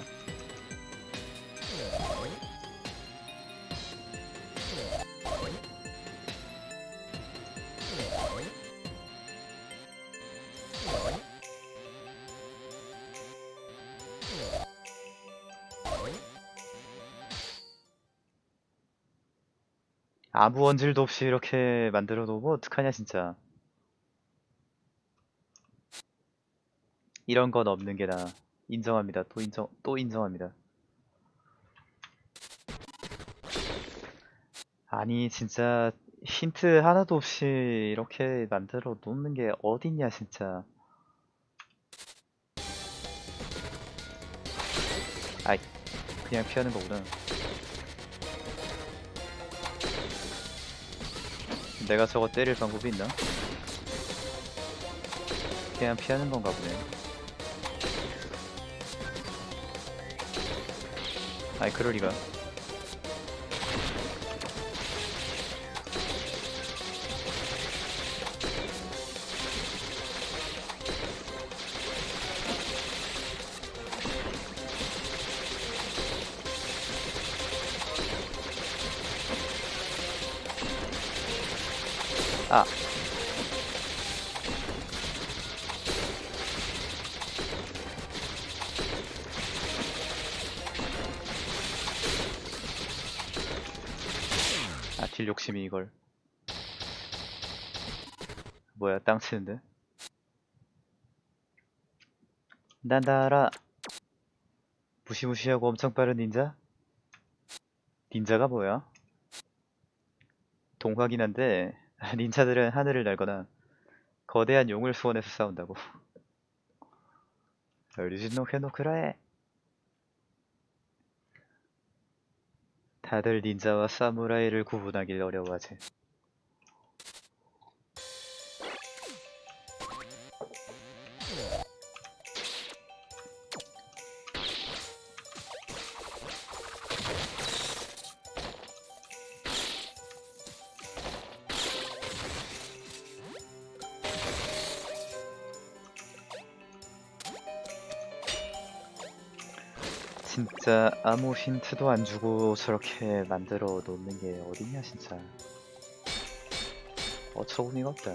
아무 원질도 없이 이렇게 만들어 놓으면 어떡하냐 진짜. 이런 건 없는 게 나아. 인정합니다. 또 인정합니다. 아니 진짜 힌트 하나도 없이 이렇게 만들어 놓는 게 어딨냐 진짜. 아이, 그냥 피하는 거구나. 내가 저거 때릴 방법이 있나? 그냥 피하는 건가 보네. 아이, 그럴 리가. 아, 딜 욕심이 이걸. 뭐야, 땅 치는데? 난 다 알아. 무시무시하고 엄청 빠른 닌자? 닌자가 뭐야? 동화긴 한데 닌자들은 하늘을 날거나 거대한 용을 소원해서 싸운다고. 류진노 헤노크라에. 다들 닌자와 사무라이를 구분하길 어려워하지. 진짜 아무 힌트도 안 주고 저렇게 만들어 놓는 게 어딨냐 진짜. 어처구니가 없다.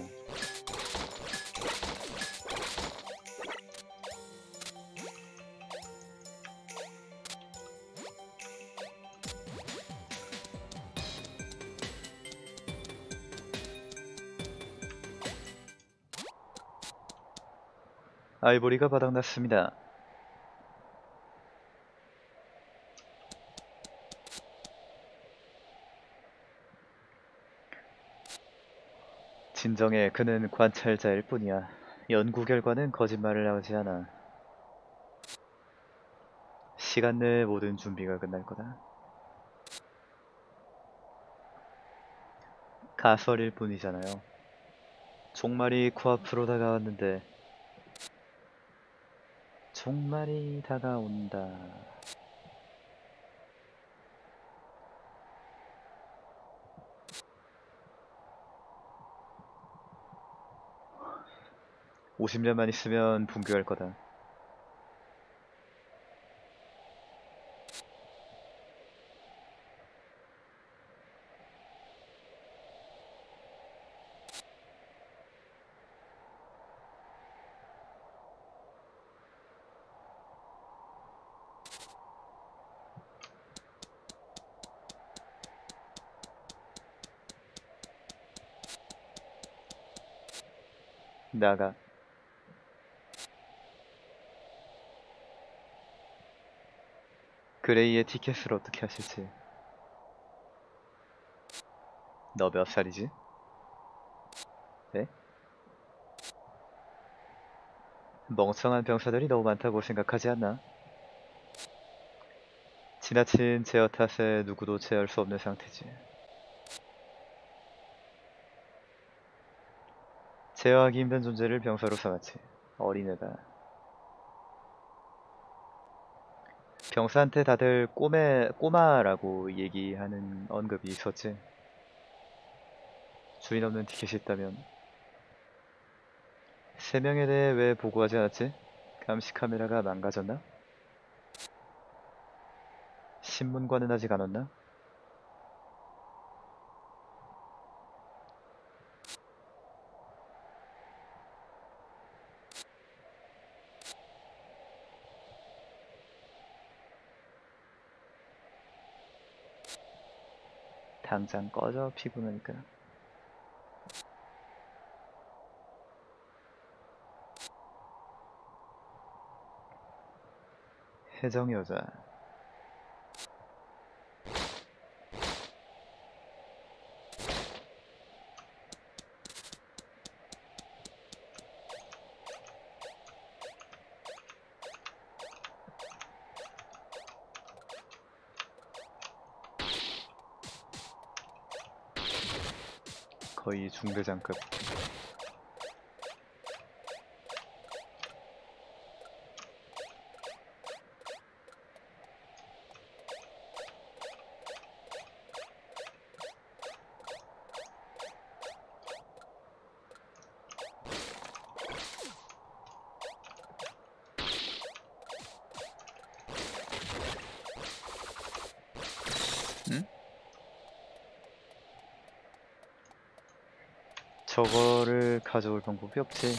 아이보리가 바닥났습니다. 진정해, 그는 관찰자일 뿐이야. 연구 결과는 거짓말을 하지 않아. 시간 내에 모든 준비가 끝날 거다. 가설일 뿐이잖아요. 종말이 코앞으로 다가왔는데 종말이 다가온다. 50년만 있으면 붕괴할 거다. 나가. 그레이의 티켓을 어떻게 하실지. 너 몇 살이지? 네? 멍청한 병사들이 너무 많다고 생각하지 않나? 지나친 제어 탓에 누구도 제어할 수 없는 상태지. 제어하기 힘든 존재를 병사로 삼았지. 어린애다. 병사한테 다들 꼬마라고 얘기하는 언급이 있었지. 주인 없는 티켓이 있다면 3명에 대해 왜 보고하지 않았지? 감시 카메라가 망가졌나? 신문관은 아직 안 왔나? 당장 꺼져, 피곤하니까. 해적 여자. 거의 중대장급. 응? 저거를 가져올 방법이 없지.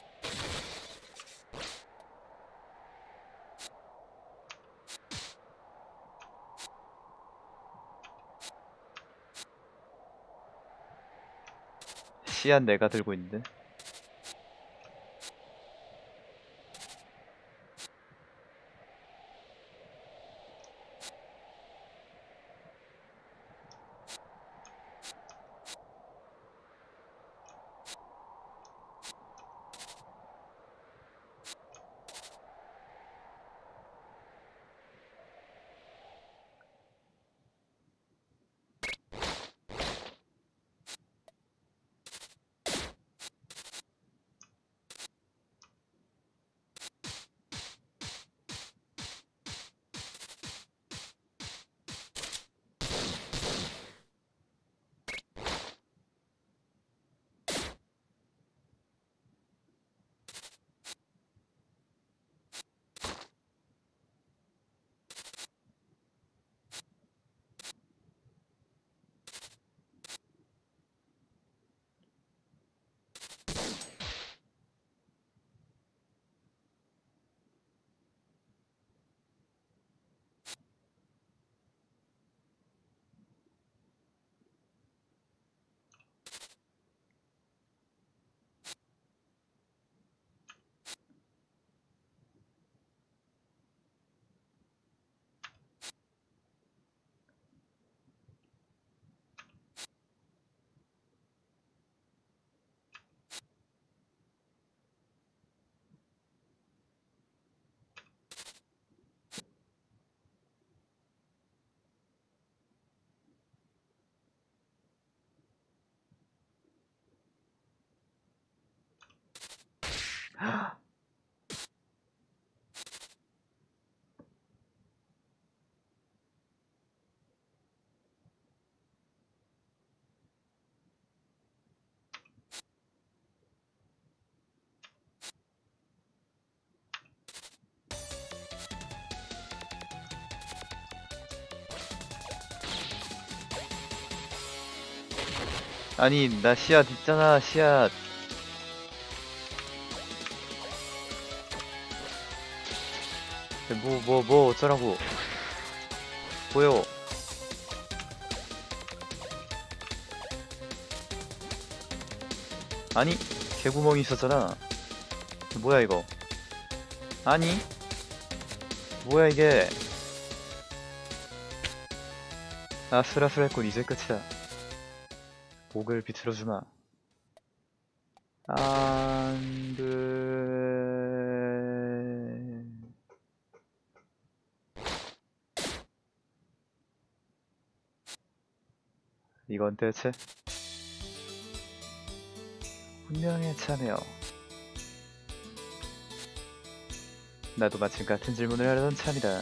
씨앗 내가 들고 있는데. 아니 나 씨앗 있잖아 씨앗. 뭐 어쩌라고. 뭐요. 아니 개구멍이 있었잖아. 뭐야 이거. 아니 뭐야 이게. 아슬아슬했군. 이제 끝이야. 목을 비틀어주마. 안돼. 이건 대체 운명의 참여. 나도 마침 같은 질문을 하려던 참이다.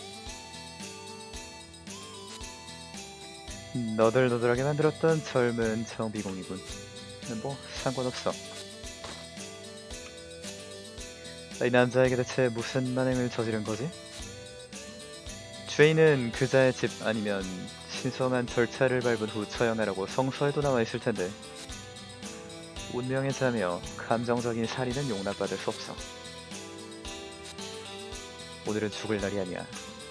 너덜너덜하게 만들었던 젊은 정비공이군. 뭐 상관없어. 이 남자에게 대체 무슨 만행을 저지른 거지? 죄인은 그자의 집 아니면 신성한 절차를 밟은 후 처형하라고 성서에도 나와 있을 텐데. 운명의 자며 감정적인 살인은 용납받을 수 없어. 오늘은 죽을 날이 아니야.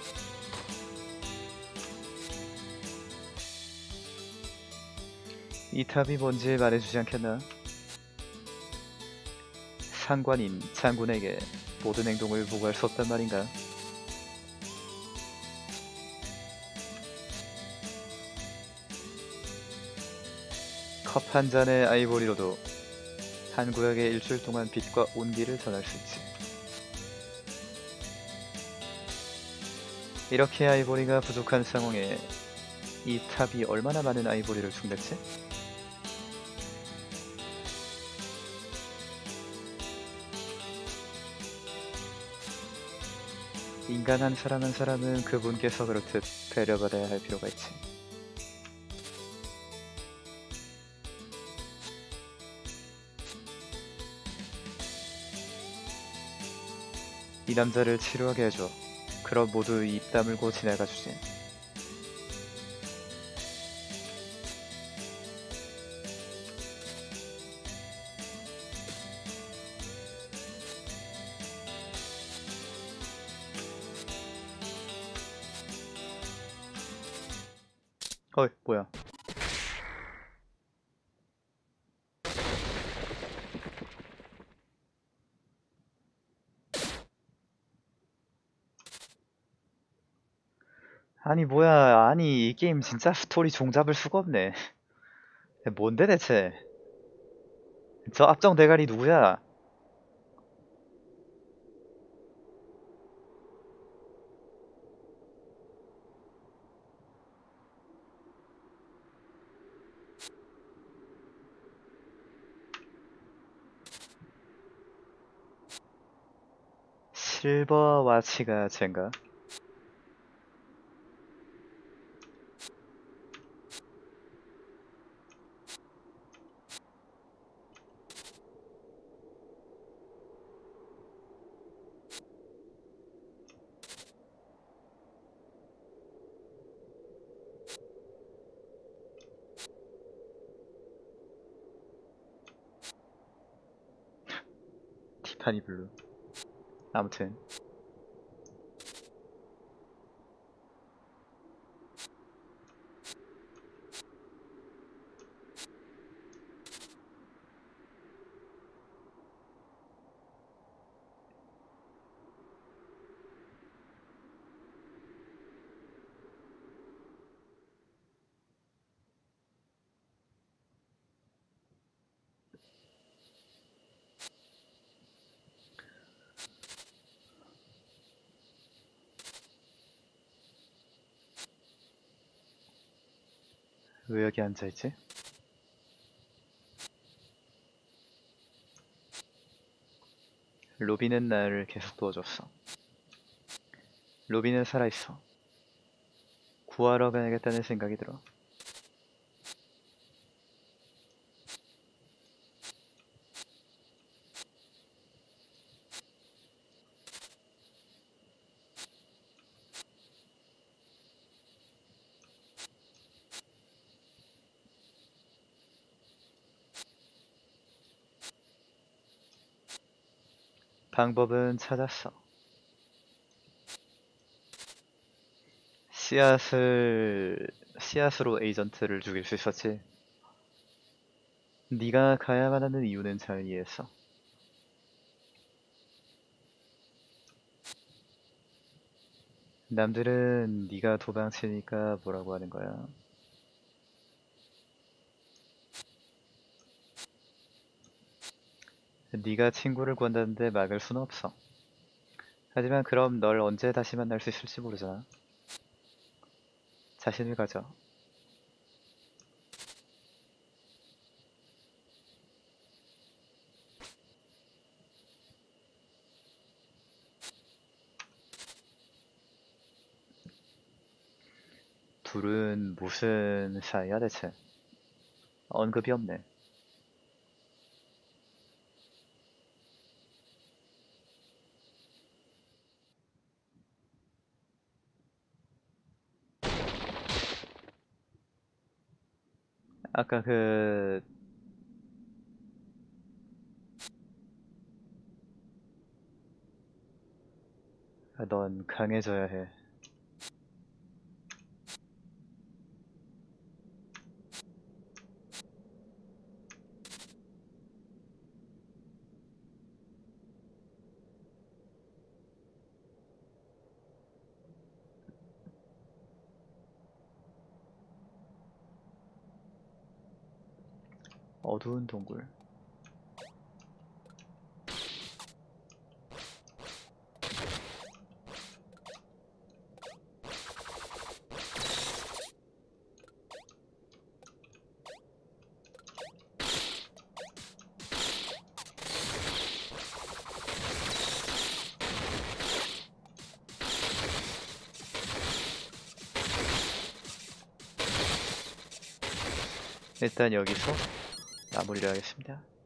이 탑이 뭔지 말해주지 않겠나? 상관인 장군에게 모든 행동을 보고할 수 없단 말인가? 컵 한 잔의 아이보리로도 한 구역에 일주일 동안 빛과 온기를 전할 수 있지. 이렇게 아이보리가 부족한 상황에 이 탑이 얼마나 많은 아이보리를 충냈지? 인간 한 사람 한 사람은 그분께서 그렇듯 배려받아야 할 필요가 있지. 이 남자를 치료하게 해줘. 그럼 모두 입 다물고 지나가주지. 어이 뭐야. 아니 뭐야. 아니 이 게임 진짜 스토리 종잡을 수가 없네. 뭔데 대체. 저 앞정 대가리 누구야? 실버 와치가 쟨가? 티파니 블루. 아무튼 왜 여기 앉아있지? 로비는 나를 계속 도와줬어. 로비는 살아있어. 구하러 가야겠다는 생각이 들어. 방법은 찾았어. 씨앗으로 에이전트를 죽일 수 있었지. 네가 가야만 하는 이유는 잘 이해했어. 남들은 네가 도망치니까 뭐라고 하는 거야. 네가 친구를 구한다는데 막을 수는 없어. 하지만 그럼 널 언제 다시 만날 수 있을지 모르잖아. 자신을 가져. 둘은 무슨 사이야 대체? 언급이 없네. 아까 넌 강해져야 해. 어두운 동굴. 일단 여기서 마무리를 하겠습니다.